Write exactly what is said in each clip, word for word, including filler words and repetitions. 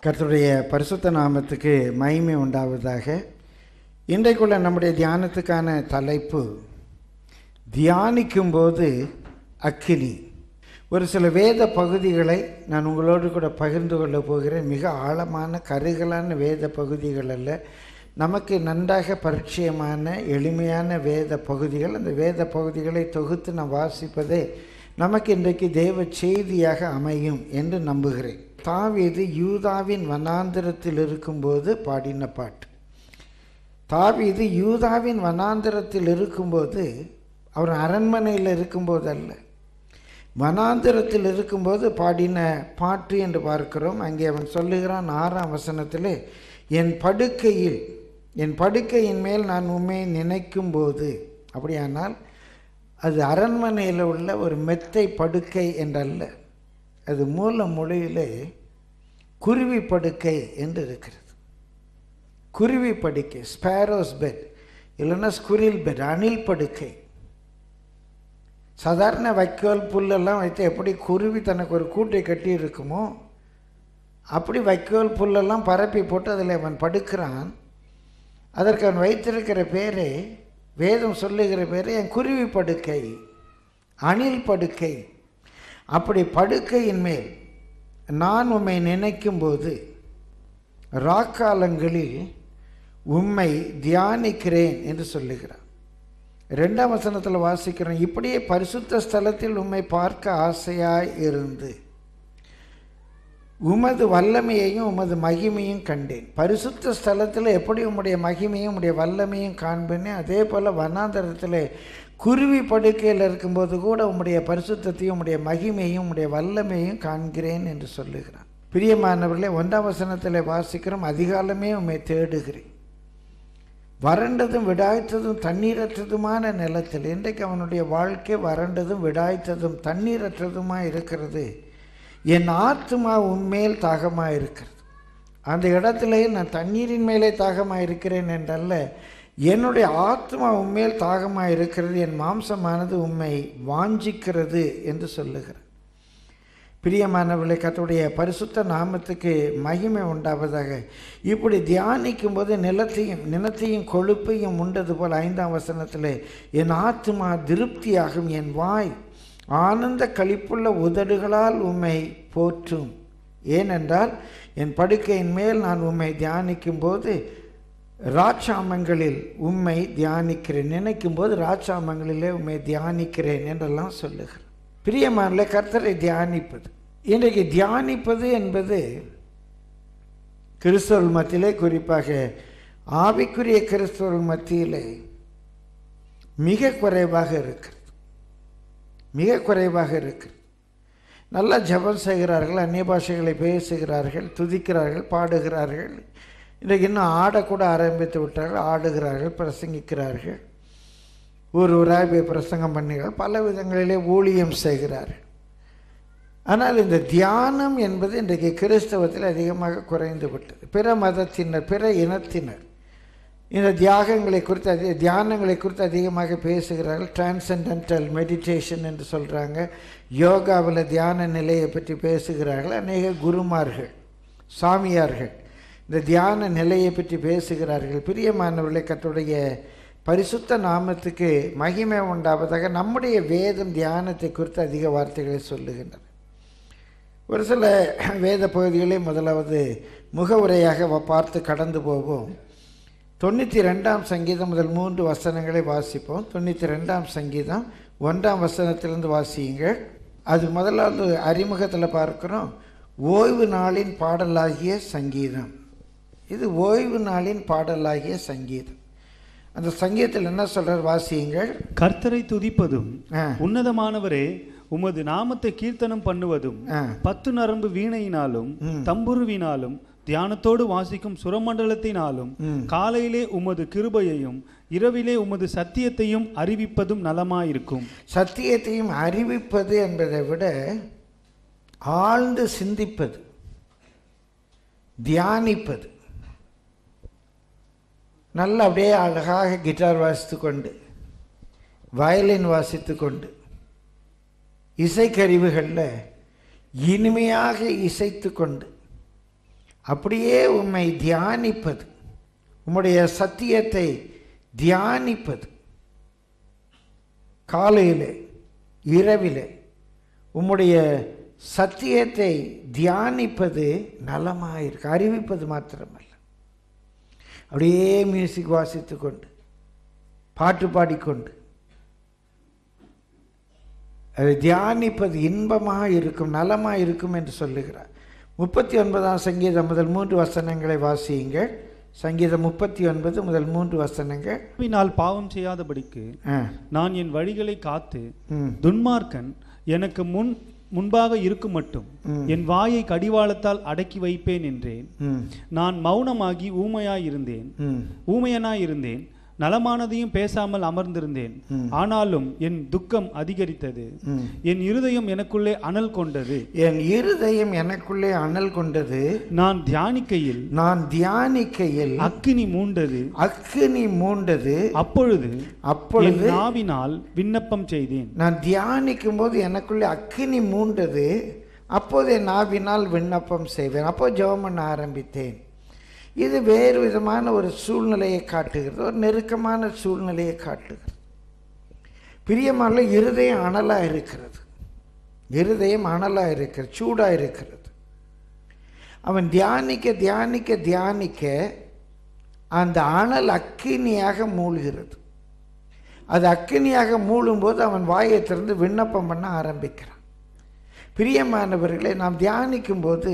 கர்த்தருடைய பரிசுத்த நாமத்துக்கு மகிமை உண்டாவதாக. இன்றைக்குள்ள நம்முடைய தியானத்துக்கான தலைப்பு தியானிக்கும்போது அக்கினி. ஒரு சில வேத பகுதிகளை நான் உங்களோடு கூட பகிர்ந்து கொள்ள போகிறேன். மிக ஆழமான கருகலான வேத பகுதிகள் அல்ல, நமக்கு நன்றாக பரிச்சயமான எளிமையான வேத பகுதிகள். அந்த வேத பகுதிகளை தொகுத்து நான் வாசிப்பதே நமக்கு இன்றைக்கு தேவ செய்தியாக அமையும் என்று நம்புகிறேன். தாவீது யூதாவின் வனாந்திரத்தில் இருக்கும்போது பாடின பாட்டு. தாவீது யூதாவின் வனாந்திரத்தில் இருக்கும்போது, அவர் அரண்மனையில் இருக்கும்போது அல்ல, வனாந்திரத்தில் இருக்கும்போது பாடின பாட்டு என்று பார்க்கிறோம். அங்கே அவன் சொல்லுகிறான் ஆறாம் வசனத்தில், என் படுக்கையில் என் படுக்கையின் மேல் நான் உண்மையை நினைக்கும் போது. அப்படியானால் அது அரண்மனையில் உள்ள ஒரு மெத்தை படுக்கை என்றல்ல, அது மூல மொழியிலே குருவி படுக்கை என்று இருக்கிறது. குருவி படுக்கை, ஸ்பேரோஸ் பெட், இல்லைன்னா ஸ்குரில் பெட், அணில் படுக்கை. சாதாரண வைக்கோல் புல்லெல்லாம் வைத்து எப்படி குருவி தனக்கு ஒரு கூட்டை கட்டி இருக்குமோ, அப்படி வைக்கோல் புல்லெல்லாம் பரப்பி போட்டு அதில் அவன் படுக்கிறான். அதற்கு அவன் வைத்திருக்கிற பேரே, வேதம் சொல்லுகிற பேரே என் குருவி படுக்கை, அணில் படுக்கை. அப்படி படுக்கையின் மேல் நான் உம்மை நினைக்கும் போது, ராக்காலங்களில் உம்மை தியானிக்கிறேன் என்று சொல்லுகிறான். ரெண்டாம் வசனத்தில் வாசிக்கிறோம், இப்படியே பரிசுத்த ஸ்தலத்தில் உம்மை பார்க்க ஆசையாய் இருந்து உமது வல்லமையையும் உமது மகிமையும் கண்டேன். பரிசுத்த ஸ்தலத்தில் எப்படி உம்முடைய மகிமையும் உம்முடைய வல்லமையும் காண்பேனே, அதே போல் வனாந்தரத்தில் குருவி படுக்கையில் இருக்கும்போது கூட உம்முடைய பரிசுத்தத்தையும் உம்முடைய மகிமையும் உம்முடைய வல்லமையும் காண்கிறேன் என்று சொல்லுகிறான். பிரியமானவர்களே, ஒன்றாம் வசனத்தில் வாசிக்கிறோம், அதிகாலமே உம்மை தேடுகிறேன். வறண்டதும் விடாய்த்ததும் தண்ணீரற்றதுமான நிலத்தில், இன்றைக்கு அவனுடைய வாழ்க்கை வறண்டதும் விடாய்த்ததும் தண்ணீரற்றதுமாக இருக்கிறது. என் ஆத்துமா உன்மேல் தாகமாக இருக்கிறது. அந்த இடத்துல நான் தண்ணீரின் மேலே தாகமாக இருக்கிறேன் என்றல்ல, என்னுடைய ஆத்மா உண்மையில் தாகமாக இருக்கிறது, என் மாம்சமானது உண்மை வாஞ்சிக்கிறது என்று சொல்லுகிறேன். பிரியமானவர்களே, கர்த்தருடைய பரிசுத்த நாமத்துக்கு மகிமை உண்டாவதாக. இப்படி தியானிக்கும் போது நிலத்தையும் நிலத்தையும் கொழுப்பையும் உண்டது போல் ஐந்தாம் வசனத்தில் என் ஆத்மா திருப்தியாகும், என் வாய் ஆனந்த களிப்புள்ள உதடுகளால் உம்மை போற்றும். ஏனென்றால் என் படுக்கையின் மேல் நான் உம்மை தியானிக்கும் போது ராட்சாமங்களில் உம்மை தியானிக்கிறேன். நினைக்கும் போது ராட்சாமங்களிலே உம்மை தியானிக்கிறேன் என்றெல்லாம் சொல்லுகிறேன். பிரியமானவர்களே, கர்த்தரை தியானிப்பது, இன்றைக்கு தியானிப்பது என்பது கிறிஸ்தவர்கள் மத்தியிலே, குறிப்பாக ஆவிக்குரிய கிறிஸ்தவர்கள் மத்தியிலே மிக குறைவாக இருக்கிறது. மிக குறைவாக இருக்கிறது. நல்லா ஜெபம் செய்கிறார்கள், அந்நிய பாஷைகளை பேசுகிறார்கள், துதிக்கிறார்கள், பாடுகிறார்கள். இன்றைக்கு இன்னும் ஆடக்கூட ஆரம்பித்து விட்டார்கள், ஆடுகிறார்கள், பிரசங்கிக்கிறார்கள், ஊர் ஊராக போய் பிரசங்கம் பண்ணுகிறார்கள், பல விதங்களிலே ஊழியம் செய்கிறார்கள். ஆனால் இந்த தியானம் என்பது இன்றைக்கு கிறிஸ்தவத்தில் அதிகமாக குறைந்து விட்டது. பிற மதத்தினர், பிற இனத்தினர் இந்த தியாகங்களை குறித்து அதிக தியானங்களை குறித்து அதிகமாக பேசுகிறார்கள். டிரான்சென்டென்டல் மெடிடேஷன் என்று சொல்கிறாங்க. யோகாவில் தியான நிலையை பற்றி பேசுகிறார்கள். அநேக குருமார்கள், சாமியார்கள் இந்த தியான நிலையை பற்றி பேசுகிறார்கள். பிரியமானவர்களை, கர்த்தருடைய பரிசுத்த நாமத்துக்கு மகிமை உண்டாவதாக. நம்முடைய வேதம் தியானத்தை குறித்து அதிக வார்த்தைகளை சொல்லுகின்றன. ஒரு சில வேத பகுதிகளை முதலாவது முகவுரையாக பார்த்து கடந்து போவோம். தொண்ணூற்றி ரெண்டாம் சங்கீதம் முதல் மூன்று வசனங்களை வாசிப்போம். தொண்ணூற்றி ரெண்டாம் சங்கீதம் ஒன்றாம் வசனத்திலிருந்து வாசியுங்கள். அது முதலாவது அறிமுகத்தில் பார்க்குறோம், ஓய்வு நாளின் பாடலாகிய சங்கீதம். இது ஓய்வு நாளின் பாடலாகிய சங்கீதம். அந்த சங்கீதத்தில் என்ன சொல்றார், வாசியுங்கள். கர்த்தரை துதிப்பதும் உன்னதமானவரே உமது நாமத்தை கீர்த்தனம் பண்ணுவதும், பத்து நரம்பு வீணையினாலும் தம்புருவினாலும் தியானத்தோடு வாசிக்கும் சுரமண்டலத்தினாலும் காலையிலே உமது கிருபையையும் இரவிலே உமது சத்தியத்தையும் அறிவிப்பதும் நலமாயிருக்கும். சத்தியத்தையும் அறிவிப்பது என்பதை விட ஆழ்ந்து சிந்திப்பது, தியானிப்பது. நல்ல அப்படியே அழகாக கிட்டார் வாசித்து கொண்டு, வயலின் வாசித்து கொண்டு, இசைக்கருவிகளில் இனிமையாக இசைத்து கொண்டு அப்படியே உம்மை தியானிப்பது, உம்முடைய சத்தியத்தை தியானிப்பது, காலையிலே இரவிலே உம்முடைய சத்தியத்தை தியானிப்பது நலமாக இருக்கு. அறிவிப்பது மாத்திரமல்ல, அப்படியே மியூசிக் வாசித்து கொண்டு பாட்டு பாடிக்கொண்டு அதை தியானிப்பது இன்பமாக இருக்கும், நலமாக இருக்கும் என்று சொல்லுகிறார். முப்பத்தி ஒன்பதாம் சங்கீதம் முதல் மூன்று வசனங்களை வாசியுங்கள். சங்கீதம் முப்பத்தி ஒன்பது முதல் மூன்று வசனங்கள். நான் பாவம் செய்யாதபடிக்கு நான் என் வழிகளை காத்து துன்மார்க்கன் எனக்கு முன் முன்பாக இருக்கும் மட்டும் என் வாயை கடிவாளத்தால் அடக்கி வைப்பேன் என்றேன். நான் மௌனமாகி ஊமையாய் இருந்தேன், ஊமையனாய் இருந்தேன், நலமானதையும் பேசாமல் அமர்ந்திருந்தேன். ஆனாலும் என் துக்கம் அதிகரித்தது, என் இருதயம் எனக்குள்ளே அனல் கொண்டது, என் இருதயம் எனக்குள்ளே அனல் கொண்டது. நான் தியானிக்கையில் நான் தியானிக்கையில் அக்கினி மூண்டது, அக்கினி மூண்டது. அப்பொழுது அப்பொழுது நாவினால் விண்ணப்பம் செய்தேன். நான் தியானிக்கும் போது எனக்குள்ளே அக்கினி மூண்டது, அப்போது என் நாவினால் விண்ணப்பம் செய்வேன். அப்போ ஜெபம் பண்ண ஆரம்பித்தேன். இது வேறு விதமான ஒரு சூழ்நிலையை காட்டுகிறது, ஒரு நெருக்கமான சூழ்நிலையை காட்டுகிறது. பிரியமான இருதயம் அனலாக இருக்கிறது, இருதயம் அனலாக இருக்கிறது, சூடாக இருக்கிறது. அவன் தியானிக்க தியானிக்க தியானிக்க அந்த அனல் அக்கினியாக மூழ்கிறது. அது அக்கினியாக மூழும்போது அவன் வாயை திறந்து விண்ணப்பம் பண்ண ஆரம்பிக்கிறான். பிரியமானவர்களை, நாம் தியானிக்கும் போது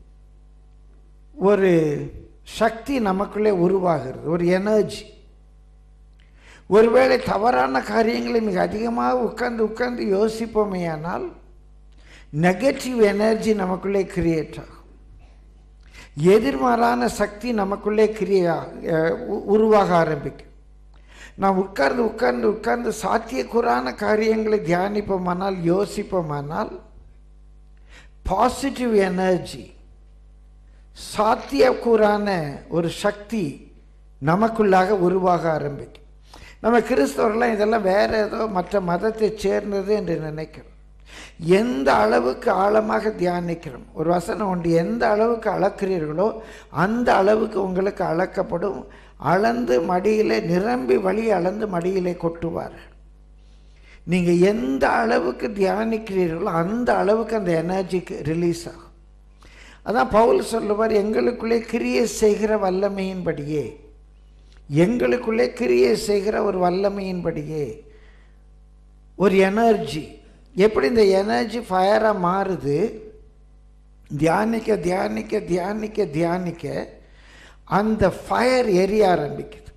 ஒரு சக்தி நமக்குள்ளே உருவாகிறது, ஒரு எனர்ஜி. ஒருவேளை தவறான காரியங்களை மிக அதிகமாக உட்கார்ந்து உட்கார்ந்து யோசிப்போமேயானால் நெகட்டிவ் எனர்ஜி நமக்குள்ளே கிரியேட் ஆகும். எதிர்மாறான சக்தி நமக்குள்ளே கிரியா உருவாக ஆரம்பிக்கும். நாம் உட்கார்ந்து உட்கார்ந்து உட்கார்ந்து சாத்தியக்கூறான காரியங்களை தியானிப்போமானால், யோசிப்போமானால் பாசிட்டிவ் எனர்ஜி, சாத்தியக்கூறான ஒரு சக்தி நமக்குள்ளாக உருவாக ஆரம்பிக்கும். நம்ம கிறிஸ்தவர்கள்லாம் இதெல்லாம் வேற ஏதோ மற்ற மதத்தை சேர்ந்தது என்று நினைக்கிறோம். எந்த அளவுக்கு ஆழமாக தியானிக்கிறோம், ஒரு வசனம் உண்டு, எந்த அளவுக்கு அளக்கிறீர்களோ அந்த அளவுக்கு உங்களுக்கு அளக்கப்படும். அளந்து மடியிலே நிரம்பி வழி அளந்து மடியிலே கொட்டுவார். நீங்கள் எந்த அளவுக்கு தியானிக்கிறீர்களோ அந்த அளவுக்கு அந்த எனர்ஜிக்கு ரிலீஸ் ஆகும். அதான் பவுல் சொல்லுவார், எங்களுக்குள்ளே கிரியை செய்கிற வல்லமையின்படியே, எங்களுக்குள்ளே கிரியை செய்கிற ஒரு வல்லமையின்படியே ஒரு எனர்ஜி. எப்படி இந்த எனர்ஜி ஃபயராக மாறுது? தியானிக்க தியானிக்க தியானிக்க தியானிக்க அந்த ஃபயர் எரிய ஆரம்பிக்குது.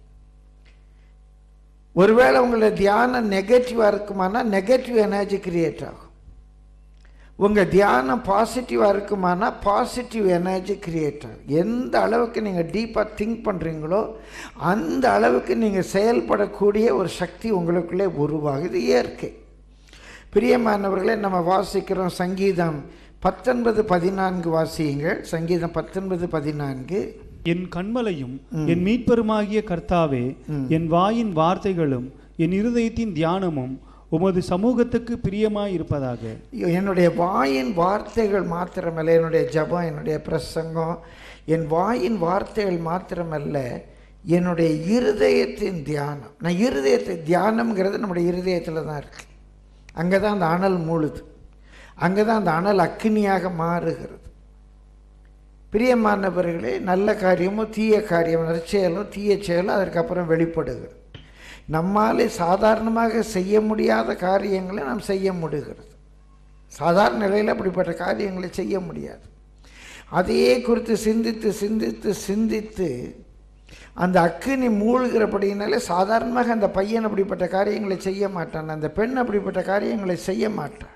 ஒருவேளை உங்களை தியானம் நெகட்டிவாக இருக்குமானா நெகட்டிவ் எனர்ஜி கிரியேட் ஆகும். உங்கள் தியானம் பாசிட்டிவாக இருக்குமானா பாசிட்டிவ் எனர்ஜி கிரியேட் ஆகும். எந்த அளவுக்கு நீங்கள் டீப்பாக திங்க் பண்ணுறீங்களோ அந்த அளவுக்கு நீங்கள் செயல்படக்கூடிய ஒரு சக்தி உங்களுக்குள்ளே உருவாகுது. இயற்கை. பிரியமானவர்களே, நம்ம வாசிக்கிறோம் சங்கீதம் பத்தொன்பது பதினான்கு வாசியுங்கள். சங்கீதம் பத்தொன்பது பதினான்கு. என் கண்மலையும் என் மீட்பருமாகிய கர்த்தாவே, என் வாயின் வார்த்தைகளும் என் இருதயத்தின் தியானமும் உமது சமூகத்துக்கு பிரியமாய் இருப்பதாக. என்னுடைய வாயின் வார்த்தைகள் மாத்திரமல்ல, என்னுடைய ஜபம், என்னுடைய பிரசங்கம், என் வாயின் வார்த்தைகள் மாத்திரமல்ல, என்னுடைய இருதயத்தின் தியானம். நான் இருதயத்தை தியானம்ங்கிறது நம்முடைய இருதயத்தில் தான் இருக்கு. அங்கே தான் அந்த அனல் மூழுது, அங்கே தான் அந்த அனல் அக்கினியாக மாறுகிறது. பிரியமானவர்களே, நல்ல காரியமோ தீய காரியம், நற்செயலோ தீய செயலோ அதற்கப்புறம் வெளிப்படுகிறது. நம்மாலே சாதாரணமாக செய்ய முடியாத காரியங்களை நாம் செய்ய முடிகிறது. சாதாரண நிலையில் அப்படிப்பட்ட காரியங்களை செய்ய முடியாது. அதையே குறித்து சிந்தித்து சிந்தித்து சிந்தித்து அந்த அக்கினி மூழ்கிறபடினாலே சாதாரணமாக அந்த பையன் அப்படிப்பட்ட காரியங்களை செய்ய மாட்டான், அந்த பெண் அப்படிப்பட்ட காரியங்களை செய்ய மாட்டான்.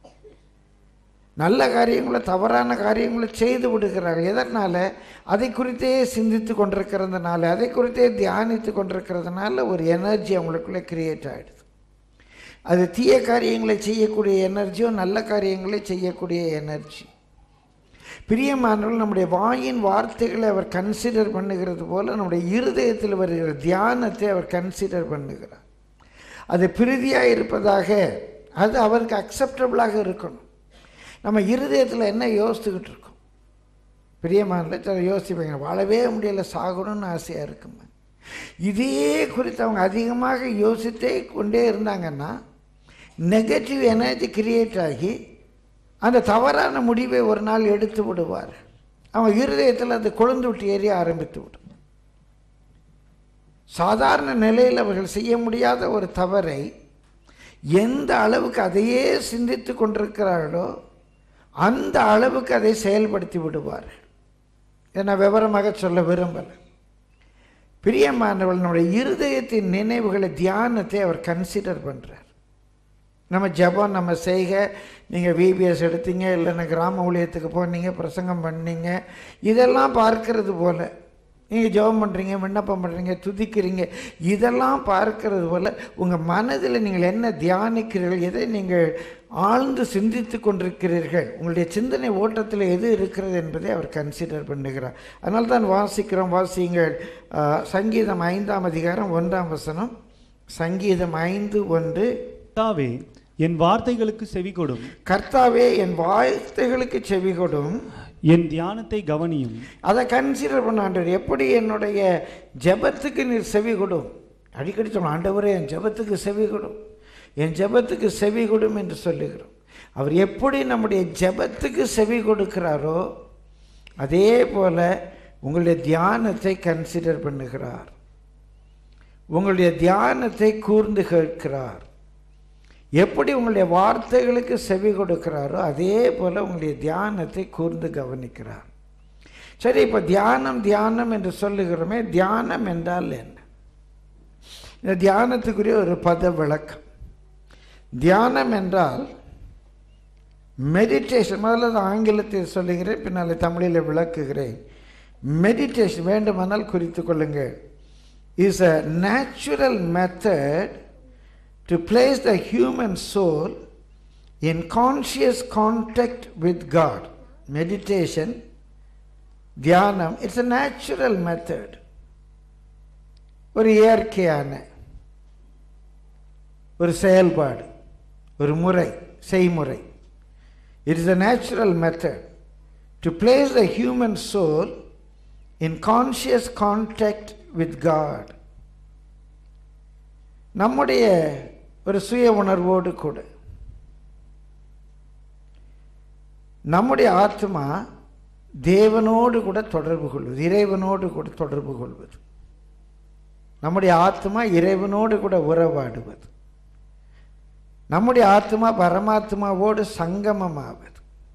நல்ல காரியங்களை தவறான காரியங்களை செய்து விடுகிறார்கள். எதனால்? அதை குறித்தே சிந்தித்து கொண்டிருக்கிறதுனால, அதை குறித்தே தியானித்து கொண்டிருக்கிறதுனால ஒரு எனர்ஜி அவங்களுக்குள்ளே கிரியேட் ஆகிடுது. அது தீய காரியங்களை செய்யக்கூடிய எனர்ஜியோ நல்ல காரியங்களை செய்யக்கூடிய எனர்ஜி. பிரியமானவர்கள், நம்முடைய வாயின் வார்த்தைகளை அவர் கன்சிடர் பண்ணுகிறது போல நம்முடைய இருதயத்தில் வருகிற தியானத்தை அவர் கன்சிடர் பண்ணுகிறார். அது பிரீதியாக இருப்பதாக, அது அவருக்கு அக்செப்டபுளாக இருக்கணும். நம்ம இருதயத்தில் என்ன யோசித்துக்கிட்டு இருக்கோம்? பிரியமான சில யோசிப்பாங்க, வாழவே முடியலை, சாகணும்னு ஆசையாக இருக்குமா. இதே குறித்து அவங்க அதிகமாக யோசித்தே கொண்டே இருந்தாங்கன்னா நெகட்டிவ் எனர்ஜி கிரியேட் ஆகி அந்த தவறான முடிவை ஒரு நாள் எடுத்து விடுவார். அவங்க இருதயத்தில் அது கொழுந்து விட்டு எரிய ஆரம்பித்து விடும். சாதாரண நிலையில் அவர்கள் செய்ய முடியாத ஒரு தவறை எந்த அளவுக்கு அதையே சிந்தித்து கொண்டிருக்கிறார்களோ அந்த அளவுக்கு அதை செயல்படுத்தி விடுவார். இதை நான் விவரமாக சொல்ல விரும்பலை. பிரியமானவர்கள், நம்முடைய இருதயத்தின் நினைவுகளை, தியானத்தை அவர் கன்சிடர் பண்ணுறார். நம்ம ஜபம் நம்ம செய்க, நீங்கள் விபிஎஸ் எடுத்தீங்க, இல்லைன்னா கிராம ஊழியத்துக்கு போனீங்க, பிரசங்கம் பண்ணீங்க, இதெல்லாம் பார்க்கறது போல் நீங்கள் ஜெபம் பண்ணுறீங்க, விண்ணப்பம் பண்ணுறீங்க, துதிக்கிறீங்க, இதெல்லாம் பார்க்கறது போல் உங்கள் மனதில் நீங்கள் என்ன தியானிக்கிறீர்கள், எதை நீங்கள் ஆழ்ந்து சிந்தித்து கொண்டிருக்கிறீர்கள், உங்களுடைய சிந்தனை ஓட்டத்தில் எது இருக்கிறது என்பதை அவர் கன்சிடர் பண்ணுகிறார். அதனால தான் வாசிக்கிறோம். வாசியுங்கள். சங்கீதம் ஐந்தாம் அதிகாரம் ஒன்றாம் வசனம். சங்கீதம் ஐந்து ஒன்று. கர்த்தாவே என் வார்த்தைகளுக்கு செவி கொடும். கர்த்தாவே என் வார்த்தைகளுக்கு செவி கொடும். என் தியானத்தை கவனியும். அதை கன்சிடர் பண்ண ஆண்டவர், எப்படி என்னுடைய ஜெபத்துக்கு நீர் செவி கொடும். அடிக்கடி சொல்ல, ஆண்டவரே என் ஜெபத்துக்கு செவி கொடும், என் ஜெபத்துக்கு செவி கொடும் என்று சொல்லுகிறோம். அவர் எப்படி நம்முடைய ஜெபத்துக்கு செவி கொடுக்கிறாரோ அதே போல உங்களுடைய தியானத்தை கன்சிடர் பண்ணுகிறார். உங்களுடைய தியானத்தை கூர்ந்து கேட்கிறார். எப்படி உங்களுடைய வார்த்தைகளுக்கு செவி கொடுக்கிறாரோ அதே போல் உங்களுடைய தியானத்தை கூர்ந்து கவனிக்கிறார். சரி, இப்போ தியானம் தியானம் என்று சொல்லுகிறோமே, தியானம் என்றால் என்ன? இந்த தியானத்துக்குரிய ஒரு பத விளக்கம். தியானம் என்றால் மெடிடேஷன். முதல்ல ஆங்கிலத்தில் சொல்லுகிறேன், பின்னால் தமிழில் விளக்குகிறேன். மெடிடேஷன் வேண்டுமானால் குறித்து கொள்ளுங்கள். Is a natural method to place the human soul in conscious contact with God. Meditation, தியானம், it's a natural method. ஒரு இயற்கையான ஒரு செயல்பாடு, ஒரு முறை, செய்முறை. It is a natural method to place the human soul in conscious contact with God. நம்முடைய ஒரு சுய உணர்வோடு கூட நம்முடைய ஆத்மா தேவனோடு கூட தொடர்பு கொள்வது, இறைவனோடு கூட தொடர்பு கொள்வது. நம்முடைய ஆத்மா இறைவனோடு கூட உறவாடுவது. நம்முடைய ஆத்மா பரமாத்மாவோடு சங்கமமாவது.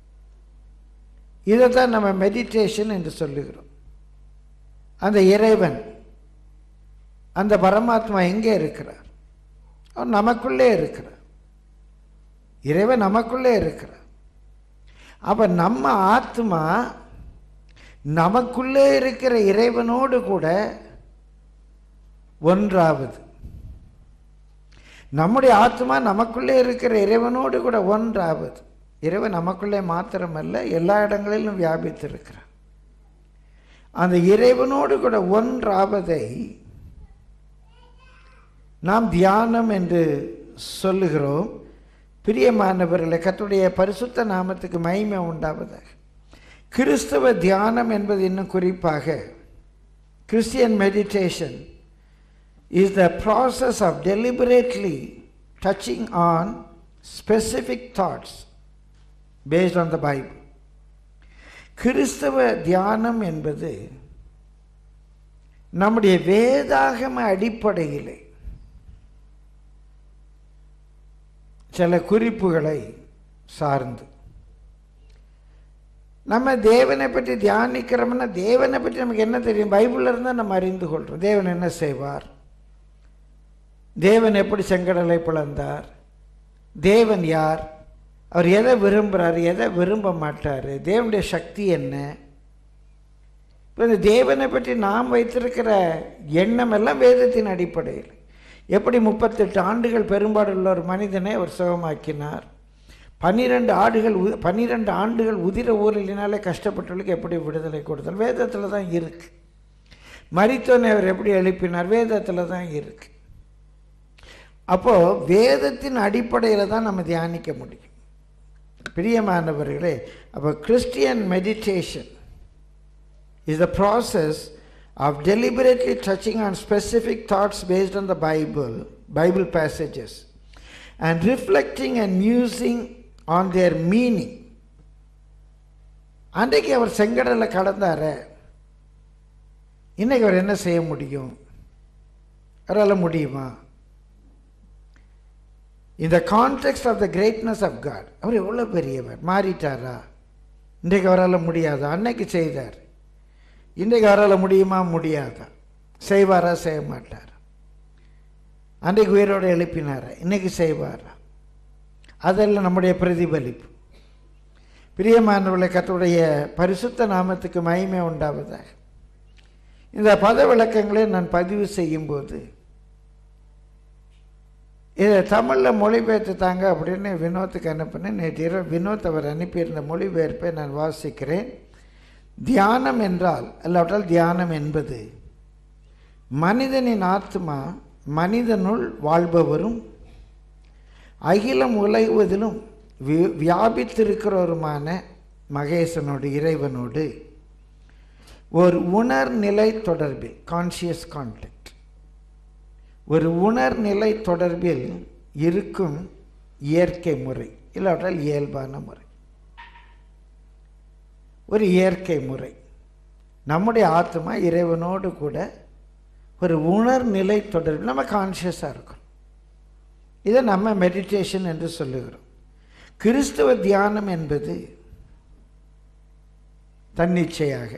இதை தான் நம்ம மெடிடேஷன் என்று சொல்லுகிறோம். அந்த இறைவன், அந்த பரமாத்மா எங்கே இருக்கிறார்? அவர் நமக்குள்ளே இருக்கிறார். இறைவன் நமக்குள்ளே இருக்கிறார். அப்ப நம்ம ஆத்மா நமக்குள்ளே இருக்கிற இறைவனோடு கூட ஒன்றாவது. நம்முடைய ஆத்மா நமக்குள்ளே இருக்கிற இறைவனோடு கூட ஒன்றாவது. இறைவன் நமக்குள்ளே மாத்திரமல்ல, எல்லா இடங்களிலும் வியாபித்திருக்கிறார். அந்த இறைவனோடு கூட ஒன்றாவதை நாம் தியானம் என்று சொல்லுகிறோம். பிரியமானவர்களே, கர்த்தருடைய பரிசுத்த நாமத்துக்கு மகிமை உண்டாவதாக. கிறிஸ்தவ தியானம் என்பது இன்னும் குறிப்பாக Christian meditation is the process of deliberately touching on specific thoughts based on the Bible. கிறிஸ்தவ தியானம் என்பது நம்முடைய வேதாகம அடிப்படையிலே சில குறிப்புகளை சார்ந்து, நம்ம தேவனை பற்றி தியானிக்கிறோம்னா தேவனை பற்றி நமக்கு என்ன தெரியும்? பைபிள்ல இருந்தால் நம்ம அறிந்து கொள்றோம். தேவன் என்ன செய்வார், தேவன் எப்படி செங்கடலை பிளந்தார், தேவன் யார், அவர் எதை விரும்புகிறார், எதை விரும்ப மாட்டார், தேவனுடைய சக்தி என்ன. இந்த தேவனை பற்றி நாம் வைத்திருக்கிற எண்ணம் எல்லாம் வேதத்தின் அடிப்படையில். எப்படி முப்பத்தெட்டு ஆண்டுகள் பெரும்பாடுள்ள ஒரு மனிதனை அவர் சுகமாக்கினார், பன்னிரெண்டு ஆடுகள் பன்னிரெண்டு ஆண்டுகள் உதிர ஊரலினாலே கஷ்டப்பட்டவர்களுக்கு எப்படி விடுதலை கொடுத்தார், வேதத்தில் தான் இருக்கு. மரித்தோனை அவர் எப்படி எழுப்பினார், வேதத்தில் தான் இருக்கு. அப்போது வேதத்தின் அடிப்படையில் தான் நம்ம தியானிக்க முடியும். பிரியமானவர்களே, அப்போ Christian meditation is the process of deliberately touching on specific thoughts based on the Bible, Bible passages, and reflecting and musing on their meaning. அன்றைக்கு அவர் செங்கடலை கடந்தார், இன்னைக்கு அவர் என்ன செய்ய முடியும்? அவரால் முடியுமா? In the context of the greatness of God, அவர் எவ்வளோ பெரியவர், மாறிட்டாரா? இன்றைக்கு அவரால் முடியாதா? அன்னைக்கு செய்தார், இன்றைக்கு அவரால் முடியுமா? முடியாதா? செய்வாரா? செய்ய மாட்டாரா? அன்றைக்கு உயிரோடு எழுப்பினாரா? இன்னைக்கு செய்வாரா? அதெல்லாம் நம்முடைய பிரதிபலிப்பு. பிரியமானவர்களை, கர்த்தருடைய பரிசுத்த நாமத்துக்கு மகிமை உண்டாவதாக. இந்த பத விளக்கங்களை நான் பதிவு செய்யும்போது இதை தமிழில் மொழிபெயர்த்து தாங்க அப்படின்னு வினோத்துக்கு அனுப்பினேன். நேற்று இரவு வினோத் அவர் அனுப்பியிருந்த மொழிபெயர்ப்பை நான் வாசிக்கிறேன். தியானம் என்றால், அல்லாவிட்டால் தியானம் என்பது மனிதனின் ஆத்மா மனிதனுள் வாழ்பவரும் அகிலம் உலகுவதிலும் வி வியாபித்திருக்கிறவருமான மகேசனோடு, இறைவனோடு ஒரு உணர்நிலை தொடர்பில், கான்ஷியஸ் கான்டெக்ட், ஒரு உணர்நிலை தொடர்பில் இருக்கும் இயற்கை முறை, இல்லாவிட்டால் இயல்பான முறை, ஒரு இயற்கை முறை. நம்முடைய ஆத்மா இறைவனோடு கூட ஒரு உணர்நிலை தொடர்பில் நம்ம கான்ஷியஸாக இருக்கும். இதை நம்ம மெடிடேஷன் என்று சொல்லுகிறோம். கிறிஸ்தவ தியானம் என்பது தன்னிச்சையாக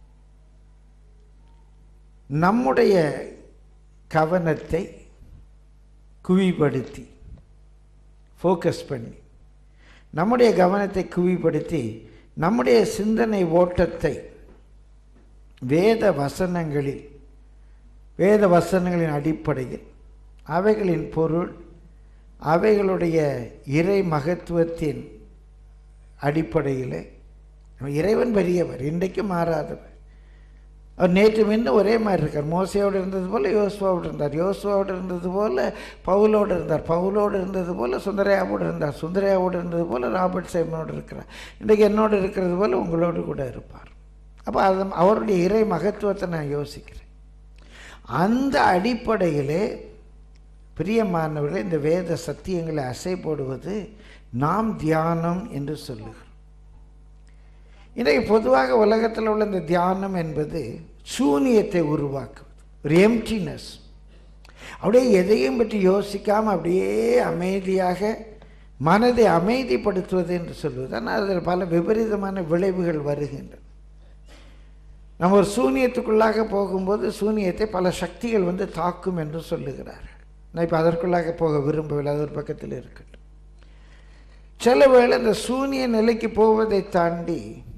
நம்முடைய கவனத்தை குவிப்படுத்தி, ஃபோக்கஸ் பண்ணி, நம்முடைய கவனத்தை குவிப்படுத்தி நம்முடைய சிந்தனை ஓட்டத்தை வேத வசனங்களில், வேத வசனங்களின் அடிப்படையில், அவைகளின் பொருள், அவைகளுடைய இறை மகத்துவத்தின் அடிப்படையில், இறைவன் பெரியவர், இன்றைக்கும் மாறாதவர். அவர் நேற்று முன்ன ஒரே மாதிரி இருக்கார். மோசையோடு இருந்தது போல் யோசுவாவோடு இருந்தார், யோசுவாவோடு இருந்தது போல் பவுலோடு இருந்தார், பவுலோடு இருந்தது போல் சுந்தரையாவோடு இருந்தார், சுந்தரையாவோடு இருந்தது போல் ராபர்ட் சைமனோடு இருக்கிறார், இன்றைக்கு என்னோடு இருக்கிறது போல் உங்களோடு கூட இருப்பார். அப்போ அது அவருடைய இறை மகத்துவத்தை நான் யோசிக்கிறேன். அந்த அடிப்படையிலே பிரியமானவர்களே, இந்த வேத சத்தியங்களை அசை போடுவது நாம் தியானம் என்று சொல்லுகிறோம். இன்றைக்கு பொதுவாக உலகத்தில் உள்ள இந்த தியானம் என்பது சூனியத்தை உருவாக்குவது, ஒரு எம்டினஸ். அப்படியே எதையும் பற்றி யோசிக்காமல் அப்படியே அமைதியாக மனதை அமைதிப்படுத்துவது என்று சொல்வது. ஆனால் அதில் பல விபரீதமான விளைவுகள் வருகின்றன. நம்ம ஒரு சூனியத்துக்குள்ளாக போகும்போது சூனியத்தை பல சக்திகள் வந்து தாக்கும் என்று சொல்லுகிறார்கள். நான் இப்போ அதற்குள்ளாக போக விரும்பவில்லை, அது ஒரு பக்கத்தில் இருக்கட்டும். சில வேளை இந்த சூனிய நிலைக்கு போவதை தாண்டி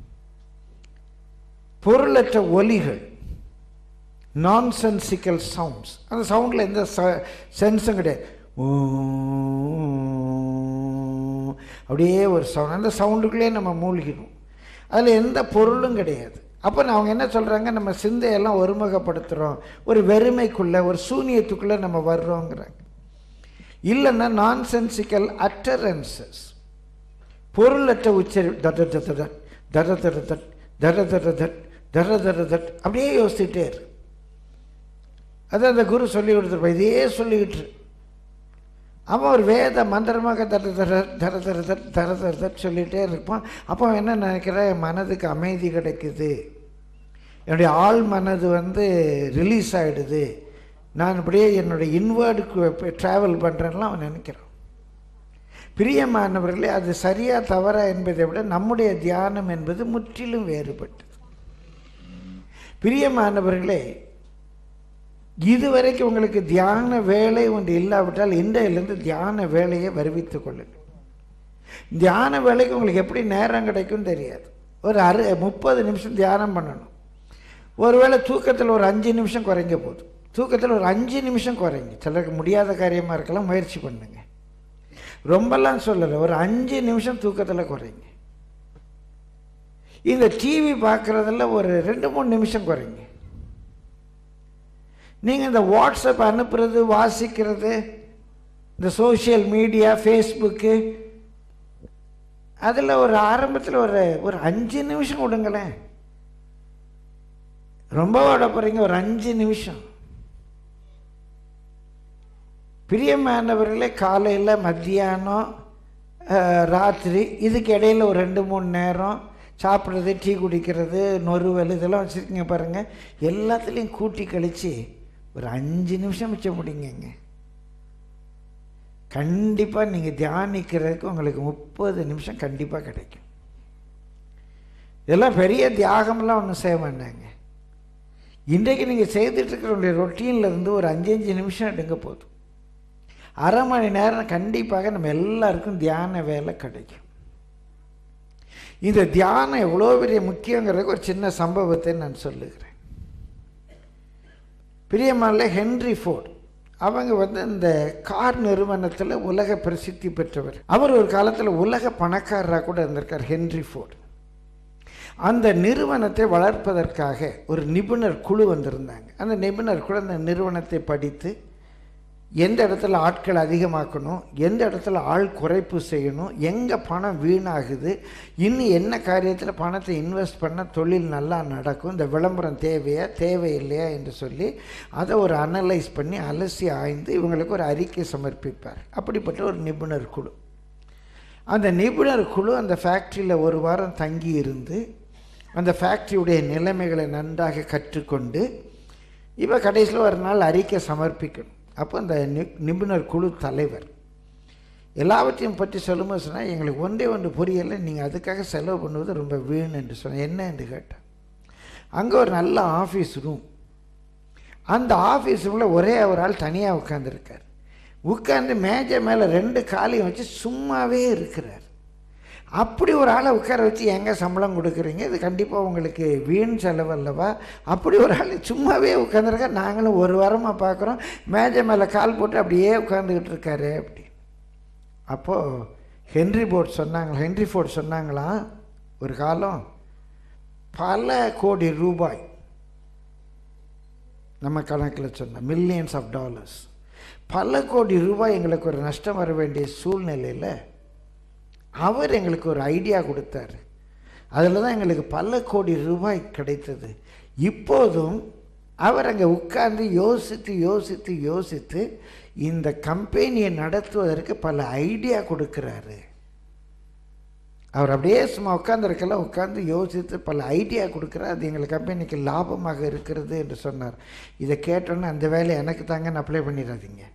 பொருளற்ற ஒலிகள், நான்சென்சிக்கல் சவுண்ட்ஸ், அந்த சவுண்டில் எந்த சென்ஸும் கிடையாது, அப்படியே ஒரு சவுண்ட், அந்த சவுண்டுக்குள்ளே நம்ம மூழ்கிடும், அதில் எந்த பொருளும் கிடையாது. அப்போ அவங்க என்ன சொல்கிறாங்க, நம்ம சிந்தையெல்லாம் ஒருமுகப்படுத்துகிறோம், ஒரு வெறுமைக்குள்ளே, ஒரு சூனியத்துக்குள்ளே நம்ம வர்றோங்கிறாங்க. இல்லைன்னா நான்சென்சிக்கல் அட்டரன்சஸ், பொருளற்ற உச்சரி, தட தட தட் தட தட தட் தட தட தட் தட தட தட் அப்படியே யோசிச்சுட்டே இரு. அதை அந்த குரு சொல்லி கொடுத்துருப்பா, இதையே சொல்லிக்கிட்டு. அவன் ஒரு வேத மந்திரமாக தர தர தர தர தட் தர தர தட் சொல்லிகிட்டே இருப்பான். அப்போ என்ன நினைக்கிறேன், என் மனதுக்கு அமைதி கிடைக்குது, என்னுடைய ஆள் மனது வந்து ரிலீஸ் ஆகிடுது, நான் இப்படியே என்னுடைய இன்வேர்டுக்கு ட்ராவல் பண்ணுறேன்லாம் அவன் நினைக்கிறான். பிரியமானவர்களே, அது சரியா தவறா என்பதை விட நம்முடைய தியானம் என்பது முற்றிலும் வேறுபட்டது. பிரியமானவர்களே, இதுவரைக்கும் உங்களுக்கு தியான வேலை ஒன்று இல்லாவிட்டால் இன்றையிலிருந்து தியான வேலையை வருவித்துக் கொள்ளுங்கள். தியான வேலைக்கு உங்களுக்கு எப்படி நேரம் கிடைக்கும் தெரியாது. ஒரு அறு முப்பது நிமிஷம் தியானம் பண்ணணும். ஒருவேளை தூக்கத்தில் ஒரு அஞ்சு நிமிஷம் குறைங்க போதும். தூக்கத்தில் ஒரு அஞ்சு நிமிஷம் குறைங்க. சிலருக்கு முடியாத காரியமாக இருக்கலாம், முயற்சி பண்ணுங்க. ரொம்பலாம் சொல்லலை, ஒரு அஞ்சு நிமிஷம் தூக்கத்தில் குறைங்க. இந்த டிவி பார்க்குறதில் ஒரு ரெண்டு மூணு நிமிஷம் குறைங்க. நீங்கள் இந்த வாட்ஸ்அப் அனுப்புறது, வாசிக்கிறது, இந்த சோஷியல் மீடியா, ஃபேஸ்புக்கு, அதில் ஒரு ஆரம்பத்தில் ஒரு ஒரு அஞ்சு நிமிஷம் விடுங்களேன். ரொம்ப ஓட போகிறீங்க, ஒரு அஞ்சு நிமிஷம். பிரியமானவர்களே, காலையில், மத்தியானம், ராத்திரி, இதுக்கு இடையில் ஒரு ரெண்டு மூணு நேரம் சாப்பிட்றது, டீ குடிக்கிறது, நொறுவல் இதெல்லாம் வச்சுருக்கீங்க பாருங்கள். எல்லாத்துலேயும் கூட்டி கழித்து ஒரு அஞ்சு நிமிஷம் மிச்சம் முடிங்கங்க. கண்டிப்பாக நீங்கள் தியானிக்கிறதுக்கு உங்களுக்கு முப்பது நிமிஷம் கண்டிப்பாக கிடைக்கும். இதெல்லாம் பெரிய தியாகம்லாம் ஒன்றும் செய்ய மாட்டாங்க. இன்றைக்கு நீங்கள் செய்துட்ருக்கிற ரொட்டீனில் இருந்து ஒரு அஞ்சு அஞ்சு நிமிஷம் எடுங்க போதும். அரை மணி நேரம் கண்டிப்பாக நம்ம எல்லாருக்கும் தியான வேலை கிடைக்கும். இந்த தியானம் எவ்வளோ பெரிய முக்கியங்கிறதுக்கு ஒரு சின்ன சம்பவத்தை நான் சொல்லுகிறேன். பிரியமான ஹென்ரி ஃபோர்ட் அவங்க வந்து இந்த கார் நிறுவனத்தில் உலக பிரசித்தி பெற்றவர். அவர் ஒரு காலத்தில் உலக பணக்காரராக கூட இருந்திருக்கார் ஹென்ரி ஃபோர்ட். அந்த நிறுவனத்தை வளர்ப்பதற்காக ஒரு நிபுணர் குழு வந்திருந்தாங்க. அந்த நிபுணர் குழு அந்த நிறுவனத்தை படித்து எந்த இடத்துல ஆட்கள் அதிகமாக்கணும், எந்த இடத்துல ஆள் குறைப்பு செய்யணும், எங்கே பணம் வீணாகுது, இன்னும் என்ன காரியத்தில் பணத்தை இன்வெஸ்ட் பண்ணால் தொழில் நல்லா நடக்கும், இந்த விளம்பரம் தேவையா தேவையில்லையா என்று சொல்லி அதை ஒரு அனலைஸ் பண்ணி அலசி ஆய்ந்து இவங்களுக்கு ஒரு அறிக்கை சமர்ப்பிப்பார். அப்படிப்பட்ட ஒரு நிபுணர் குழு. அந்த நிபுணர் குழு அந்த ஃபேக்ட்ரியில் ஒரு வாரம் தங்கி இருந்து அந்த ஃபேக்ட்ரியுடைய நிலைமைகளை நன்றாக கற்றுக்கொண்டு இப்போ கடைசியில் ஒரு நாள் அறிக்கை சமர்ப்பிக்கணும். அப்போ அந்த நி நிபுணர் குழு தலைவர் எல்லாவற்றையும் பற்றி சொல்லும்போது சொன்னால், எங்களுக்கு ஒன்றே ஒன்று புரியலை, நீங்கள் அதுக்காக செலவு பண்ணுவது ரொம்ப வீண் என்று சொன்னேன். என்ன என்று கேட்டேன். அங்கே ஒரு நல்ல ஆஃபீஸ் ரூம். அந்த ஆஃபீஸ் ரூமில் ஒரே ஒரு ஆள் தனியாக உட்காந்துருக்கார். உட்காந்து மேஜை மேலே ரெண்டு காலையும் வச்சு சும்மாவே இருக்கிறார். அப்படி ஒரு ஆளை உட்கார வச்சு எங்கே சம்பளம் கொடுக்குறீங்க, இது கண்டிப்பாக உங்களுக்கு வீண் செலவு அல்லவா? அப்படி ஒரு ஆள் சும்மாவே உட்காந்துருக்க, நாங்களும் ஒரு வாரமாக பார்க்குறோம், மேஜை மேலே கால் போட்டு அப்படியே உட்காந்துக்கிட்டு இருக்காரு அப்படி. அப்போது ஹென்ரி ஃபோர்ட் சொன்னாங்க ஹென்ரி ஃபோர்ட் சொன்னாங்களாம், ஒரு காலம் பல கோடி ரூபாய், நம்ம கணக்கில் சொன்ன மில்லியன்ஸ் ஆஃப் டாலர்ஸ், பல கோடி ரூபாய் எங்களுக்கு ஒரு நஷ்டம் வர வேண்டிய சூழ்நிலையில் அவர் எங்களுக்கு ஒரு ஐடியா கொடுத்தார். அதில் தான் எங்களுக்கு பல கோடி ரூபாய் கிடைத்தது. இப்போதும் அவர் அங்கே உட்கார்ந்து யோசித்து யோசித்து யோசித்து இந்த கம்பெனியை நடத்துவதற்கு பல ஐடியா கொடுக்குறாரு. அவர் அப்படியே சும்மா உட்காந்துருக்கெல்லாம் உட்காந்து யோசித்து பல ஐடியா கொடுக்குறாரு. அது எங்கள் கம்பெனிக்கு லாபமாக இருக்கிறது என்று சொன்னார். இதை கேட்டோன்னே அந்த வேலையை எனக்கு தாங்கன்னு அப்ளை பண்ணிடாதீங்க.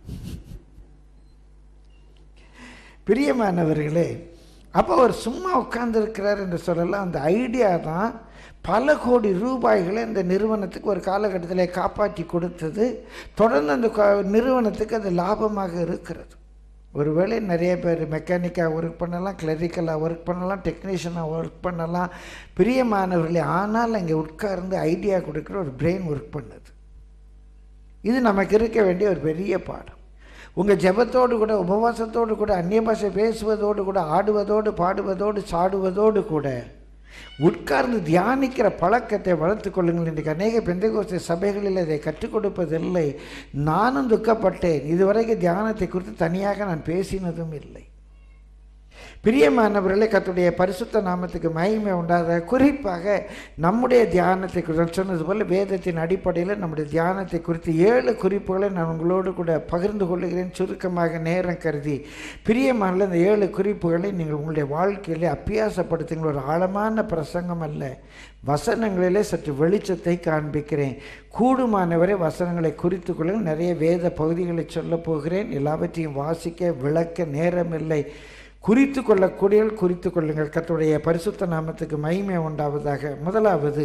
பிரியமானவர்களே, அப்போ அவர் சும்மா உட்கார்ந்துருக்கிறார் என்று சொல்லலாம். அந்த ஐடியா தான் பல கோடி ரூபாய்களை இந்த நிறுவனத்துக்கு ஒரு காலகட்டத்தில் காப்பாற்றி கொடுத்தது. தொடர்ந்து அந்த நிறுவனத்துக்கு அது லாபமாக இருக்கிறது. ஒருவேளை நிறைய பேர் மெக்கானிக்காக ஒர்க் பண்ணலாம், கிளரிக்கலாக ஒர்க் பண்ணலாம், டெக்னீஷியனாக ஒர்க் பண்ணலாம். பிரியமானவர்களே, ஆனால் அங்கே உட்கார்ந்து ஐடியா கொடுக்குற ஒரு பிரெயின் ஒர்க் பண்ணுது. இது நமக்கு இருக்க வேண்டிய ஒரு பெரிய பாடம். உங்கள் ஜெபத்தோடு கூட, உபவாசத்தோடு கூட, அந்நிய பாஷை பேசுவதோடு கூட, ஆடுவதோடு பாடுவதோடு சாடுவதோடு கூட உட்கார்ந்து தியானிக்கிற பழக்கத்தை வளர்த்து கொள்ளுங்கள். இன்றைக்கு அநேக பெந்தெகோஸ்தே சபைகளில் இதை கற்றுக் கொடுப்பதில்லை. நானும் துக்கப்பட்டேன். இதுவரைக்கும் தியானத்தை குறித்து தனியாக நான் பேசினதும் இல்லை. பிரியமானவர்களே, கர்த்தருடைய பரிசுத்த நாமத்துக்கு மகிமை உண்டாத. குறிப்பாக நம்முடைய தியானத்தை குறித்து சொன்னது போல் வேதத்தின் அடிப்படையில் நம்முடைய தியானத்தை குறித்து ஏழு குறிப்புகளை நான் உங்களோடு கூட பகிர்ந்து கொள்ளுகிறேன், சுருக்கமாக நேரம் கருதி. பிரியமான இந்த ஏழு குறிப்புகளை நீங்கள் உங்களுடைய வாழ்க்கையிலே அபியாசப்படுத்துங்கள். ஒரு ஆழமான பிரசங்கம் அல்ல, வசனங்களிலே சற்று வெளிச்சத்தை காண்பிக்கிறேன். கூடுமானவரை வசனங்களை குறித்து கொள்ளுங்கள். நிறைய வேத பகுதிகளை சொல்ல போகிறேன். எல்லாவற்றையும் வாசிக்க விளக்க நேரமில்லை. குறித்து கொள்ளக்கூடிய குறித்து கொள்ளுங்கள். கர்த்தருடைய பரிசுத்த நாமத்துக்கு மகிமை உண்டாவதாக. முதலாவது